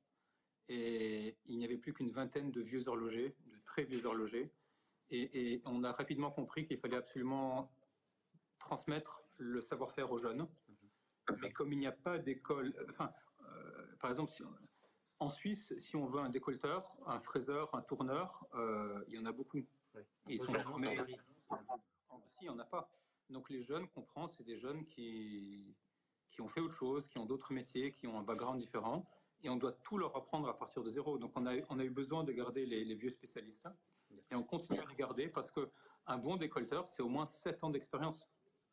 Et il n'y avait plus qu'une vingtaine de vieux horlogers, de très vieux horlogers. Et on a rapidement compris qu'il fallait absolument transmettre le savoir-faire aux jeunes. Mais comme il n'y a pas d'école, enfin, par exemple, en Suisse, si on veut un décolleteur, un fraiseur, un tourneur, il y en a beaucoup. Oui. Et ils sont formés. Si, il n'y en a pas. Donc les jeunes qu'on prend, c'est des jeunes qui ont fait autre chose, qui ont d'autres métiers, qui ont un background différent. Et on doit tout leur apprendre à partir de zéro. Donc on a eu besoin de garder les vieux spécialistes. Et on continue à les garder parce qu'un bon décolleteur, c'est au moins 7 ans d'expérience.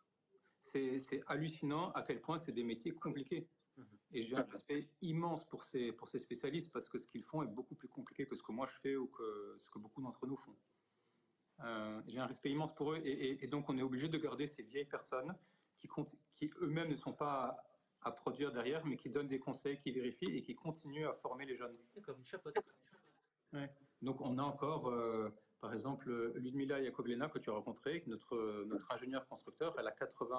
C'est hallucinant à quel point c'est des métiers compliqués. Et j'ai un respect immense pour ces spécialistes parce que ce qu'ils font est beaucoup plus compliqué que ce que moi je fais ou que ce que beaucoup d'entre nous font. J'ai un respect immense pour eux et donc on est obligé de garder ces vieilles personnes qui eux-mêmes ne sont pas à produire derrière, mais qui donnent des conseils, qui vérifient et qui continuent à former les jeunes. D'accord, une chapeaute. Ouais. Donc on a encore, par exemple, Ludmila Yakovlena que tu as rencontrée, notre ingénieure constructeur, elle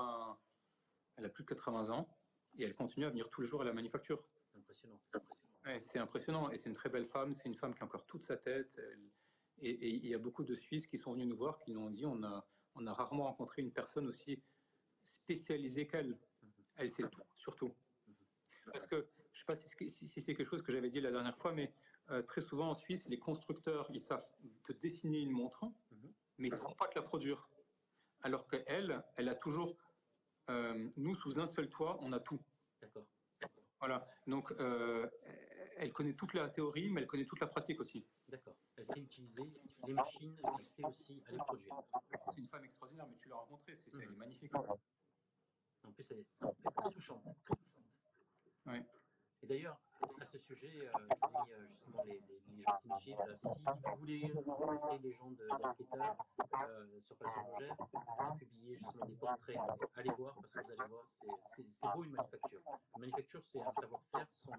a plus de 80 ans et elle continue à venir tous les jours à la manufacture. Impressionnant. Ouais, c'est impressionnant et c'est une très belle femme, c'est une femme qui a encore toute sa tête. Et il y a beaucoup de Suisses qui sont venus nous voir, qui nous ont dit on a rarement rencontré une personne aussi spécialisée qu'elle. Elle sait tout, surtout. Parce que, je ne sais pas si c'est quelque chose que j'avais dit la dernière fois, mais très souvent en Suisse, les constructeurs, ils savent te dessiner une montre, mais ils ne savent pas te la produire. Alors qu'elle, elle a toujours, nous, sous un seul toit, on a tout. D'accord. Voilà, donc elle connaît toute la théorie, mais elle connaît toute la pratique aussi. D'accord. Elle sait utiliser les machines, elle sait aussi aller produire. C'est une femme extraordinaire, mais tu l'as rencontrée, elle est magnifique. En plus, elle est très touchante. Ouais. Et d'ailleurs, à ce sujet, parmi justement les gens qui nous suivent, si vous voulez rencontrer les gens de Raketa sur Place Horlogère, vous publiez justement des portraits, allez voir parce que vous allez voir, c'est beau une manufacture. Une manufacture, c'est un savoir-faire, ce sont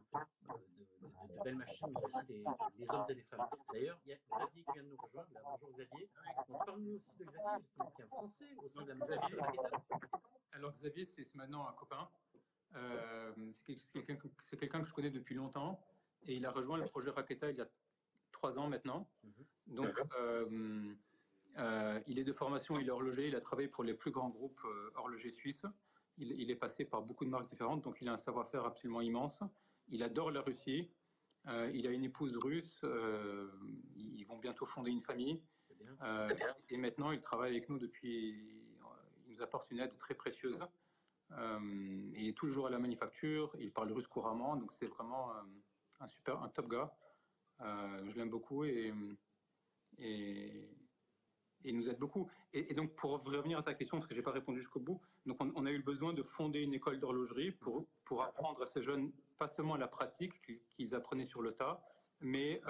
de belles machines, mais aussi des hommes et des femmes. D'ailleurs, il y a Xavier qui vient de nous rejoindre. Là. Bonjour Xavier. Donc parle-nous aussi de Xavier, justement, qui est un Français au sein de la manufacture Raketa. Alors Xavier, c'est maintenant un copain. C'est quelqu'un que je connais depuis longtemps et il a rejoint le projet Raketa il y a 3 ans maintenant. Donc, il est de formation, il est horloger, il a travaillé pour les plus grands groupes horlogers suisses. Il est passé par beaucoup de marques différentes, donc il a un savoir-faire absolument immense. Il adore la Russie. Il a une épouse russe. Ils vont bientôt fonder une famille. Et maintenant, il travaille avec nous depuis. Il nous apporte une aide très précieuse. Il est tous les jours à la manufacture, il parle russe couramment, donc c'est vraiment un top gars. Je l'aime beaucoup et il nous aide beaucoup. Et donc pour revenir à ta question, parce que j'ai pas répondu jusqu'au bout, donc on a eu le besoin de fonder une école d'horlogerie pour apprendre à ces jeunes pas seulement la pratique qu'ils apprenaient sur le tas, mais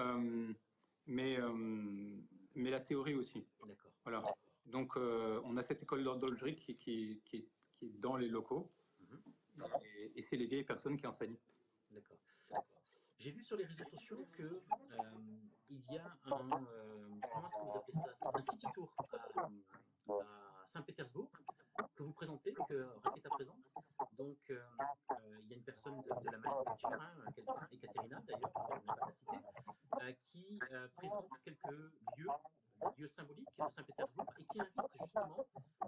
la théorie aussi. D'accord. Voilà. Donc on a cette école d'horlogerie qui est dans les locaux et c'est les vieilles personnes qui enseignent. D'accord. J'ai vu sur les réseaux sociaux que il y a comment est-ce que vous appelez ça? Un city tour à Saint-Pétersbourg que vous présentez, que Raketa présente. Donc il y a une personne de la manufacture, Ekaterina d'ailleurs, je ne vais pas la citer, qui présente quelques lieux lieu symbolique de Saint-Pétersbourg et qui invite justement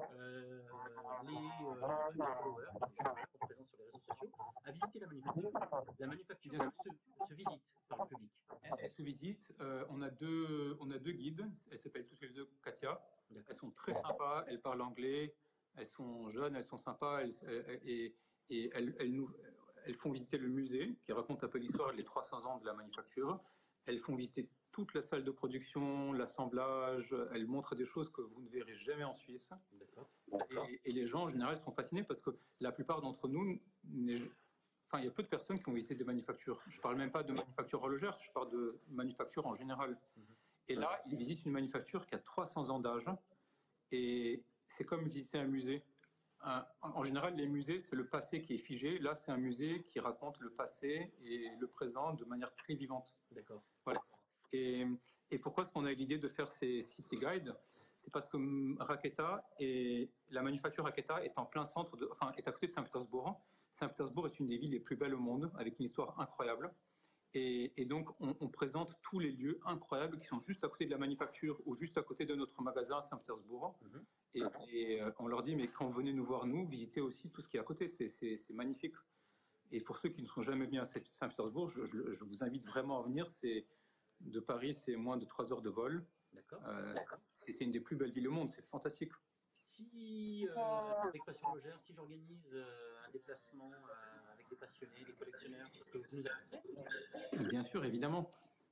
les followers, les gens qui sont présents sur les réseaux sociaux, à visiter la manufacture. La manufacture se visite par le public. Elle se visite. On a deux guides. Elles s'appellent toutes les deux Katia. Elles sont très sympas. Elles parlent anglais. Elles sont jeunes. Elles sont sympas. Elles font visiter le musée qui raconte un peu l'histoire des 300 ans de la manufacture. Elles font visiter toute la salle de production, l'assemblage. Elles montrent des choses que vous ne verrez jamais en Suisse. Et les gens, en général, sont fascinés parce que la plupart d'entre nous, enfin, il y a peu de personnes qui ont visité des manufactures. Je ne parle même pas de manufacture horlogère, je parle de manufacture en général. Et là, ils visitent une manufacture qui a 300 ans d'âge. Et c'est comme visiter un musée. En général, les musées, c'est le passé qui est figé. Là, c'est un musée qui raconte le passé et le présent de manière très vivante. D'accord. Voilà. Et pourquoi est-ce qu'on a l'idée de faire ces city guides? C'est parce que Raketa et la manufacture Raketa est en plein centre, est à côté de Saint-Pétersbourg. Saint-Pétersbourg est une des villes les plus belles au monde, avec une histoire incroyable. Et donc, on présente tous les lieux incroyables qui sont juste à côté de la manufacture ou juste à côté de notre magasin à Saint-Pétersbourg. Et on leur dit, mais quand vous venez nous voir, nous, visitez aussi tout ce qui est à côté, c'est magnifique. Et pour ceux qui ne sont jamais venus à Saint-Pétersbourg, je vous invite vraiment à venir. De Paris, c'est moins de 3 heures de vol. C'est une des plus belles villes au monde, c'est fantastique. Si, avec Passion Logère, si j'organise un déplacement avec des passionnés, des collectionneurs, est-ce que vous nous invitez? Bien sûr, évidemment.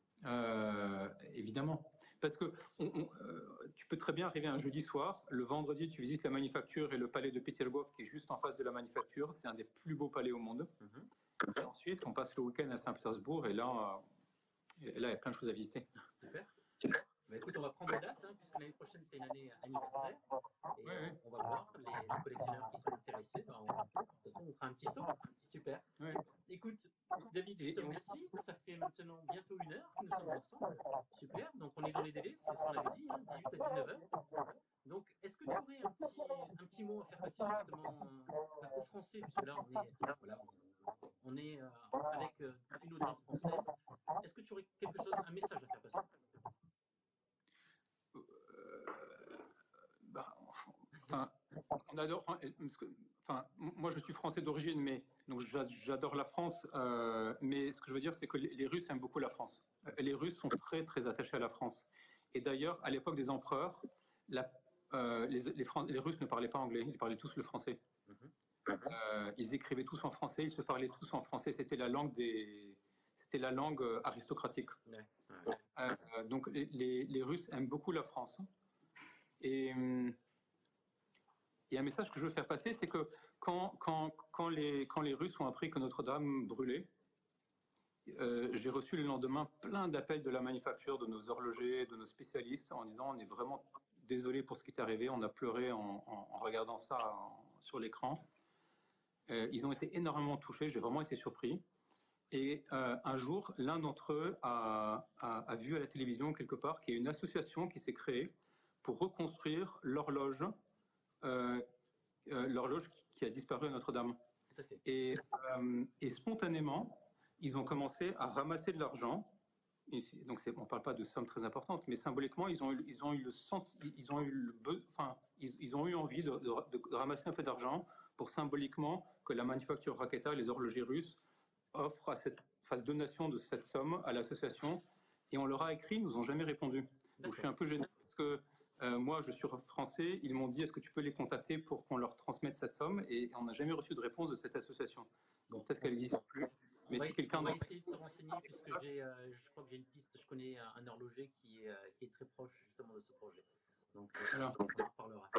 Évidemment. Parce que tu peux très bien arriver un jeudi soir, le vendredi, tu visites la manufacture et le palais de Petergof qui est juste en face de la manufacture. C'est un des plus beaux palais au monde. Et ensuite, on passe le week-end à Saint-Pétersbourg et là, il y a plein de choses à visiter. Super. Bah, écoute, on va prendre la date, puisque l'année prochaine, c'est une année anniversaire. Et on va voir les collectionneurs qui sont intéressés. Bah, de toute façon, on fera un petit saut. Super. Écoute, David, je te remercie. Ça fait maintenant bientôt 1 heure que nous sommes ensemble. Super. Donc, on est dans les délais, c'est ce qu'on avait dit, 18 à 19 heures. Donc, est-ce que tu aurais un petit mot à faire passer justement aux Français, puisque là, on est avec une audience française. Est-ce que tu aurais quelque chose, un message à faire passer? On adore. Moi, je suis français d'origine, mais donc j'adore la France. Mais ce que je veux dire, c'est que les Russes aiment beaucoup la France. Les Russes sont très très attachés à la France. Et d'ailleurs, à l'époque des empereurs, les Russes ne parlaient pas anglais, ils parlaient tous le français. Ils écrivaient tous en français, ils se parlaient tous en français. C'était la langue aristocratique. Donc les Russes aiment beaucoup la France. Et un message que je veux faire passer, c'est que quand les Russes ont appris que Notre-Dame brûlait, j'ai reçu le lendemain plein d'appels de la manufacture, de nos horlogers, de nos spécialistes, en disant on est vraiment désolé pour ce qui est arrivé, on a pleuré en regardant ça sur l'écran. Ils ont été énormément touchés, j'ai vraiment été surpris. Et un jour, l'un d'entre eux a vu à la télévision quelque part qu'il y a une association qui s'est créée pour reconstruire l'horloge qui a disparu à Notre-Dame. Et spontanément, ils ont commencé à ramasser de l'argent. Donc on ne parle pas de sommes très importantes, mais symboliquement, ils ont eu envie de ramasser un peu d'argent pour symboliquement que la manufacture Raketa, les horlogers russes, fasse donation de cette somme à l'association. Et on leur a écrit, ils ne nous ont jamais répondu. Donc je suis un peu gêné parce que moi, je suis français, ils m'ont dit est-ce que tu peux les contacter pour qu'on leur transmette cette somme, et on n'a jamais reçu de réponse de cette association. Donc peut-être qu'elle n'existe plus. Mais si quelqu'un... On va essayer de se renseigner, puisque je crois que j'ai une piste, je connais un horloger qui est très proche justement de ce projet. Donc on en reparlera.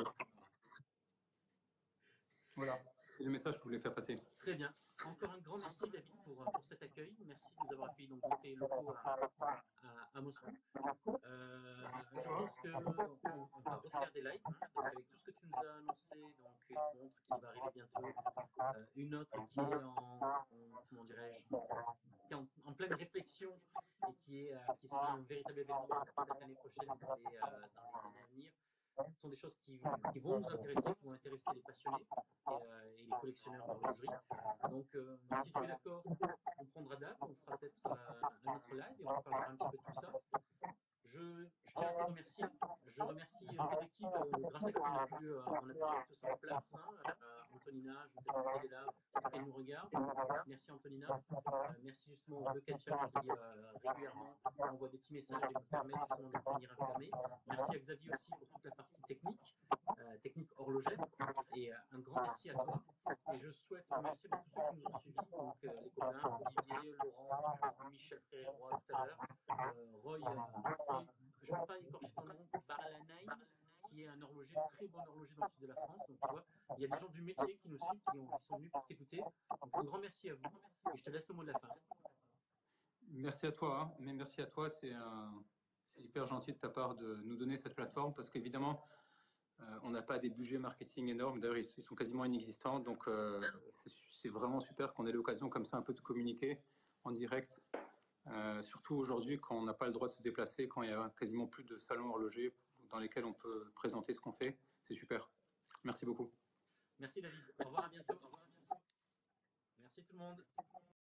Voilà, c'est le message que je voulais faire passer. Très bien. Encore un grand merci David pour cet accueil. Merci de nous avoir accueillis donc, dans tes locaux à Moscou. Je pense qu'on va refaire des lives, donc avec tout ce que tu nous as annoncé, donc une montre qui va arriver bientôt, une autre qui est comment dirais-je, en pleine réflexion et qui sera un véritable événement peut-être l'année prochaine ou dans les années à venir. Ce sont des choses qui vont nous intéresser, qui vont intéresser les passionnés et les collectionneurs d'horlogerie. Donc, si tu es d'accord, on prendra date, on fera peut-être un autre live et on parlera un petit peu de tout ça. Je tiens à te remercier remercie tes équipes grâce à qui on a pu mettre tout ça en place. Hein. Antonina, je ne sais pas qui est là, peut-être qu'elle nous regarde. Merci Antonina. Merci justement de Katia qui régulièrement envoie des petits messages et vous permet justement de tenir informé. Merci à Xavier aussi pour toute la partie technique, technique horlogère. Et un grand merci à toi. Et je souhaite remercier tous ceux qui nous ont suivis, donc les copains, Olivier, Laurent, Michel Fréroy tout à l'heure, Roy, je ne veux pas écorcher ton nom, Baralanaï, qui est un horloger, très bon horloger dans le sud de la France. Donc tu vois, il y a des gens du métier qui nous suivent, qui sont venus pour t'écouter. Donc un grand merci à vous. Et je te laisse le mot de la fin. Merci à toi, hein. Mais merci à toi, c'est hyper gentil de ta part de nous donner cette plateforme parce qu'évidemment, on n'a pas des budgets marketing énormes, d'ailleurs ils sont quasiment inexistants, donc c'est vraiment super qu'on ait l'occasion comme ça un peu de communiquer en direct, surtout aujourd'hui quand on n'a pas le droit de se déplacer, quand il y a quasiment plus de salons horlogers dans lesquels on peut présenter ce qu'on fait, c'est super. Merci beaucoup. Merci David, au revoir, à bientôt. Merci tout le monde.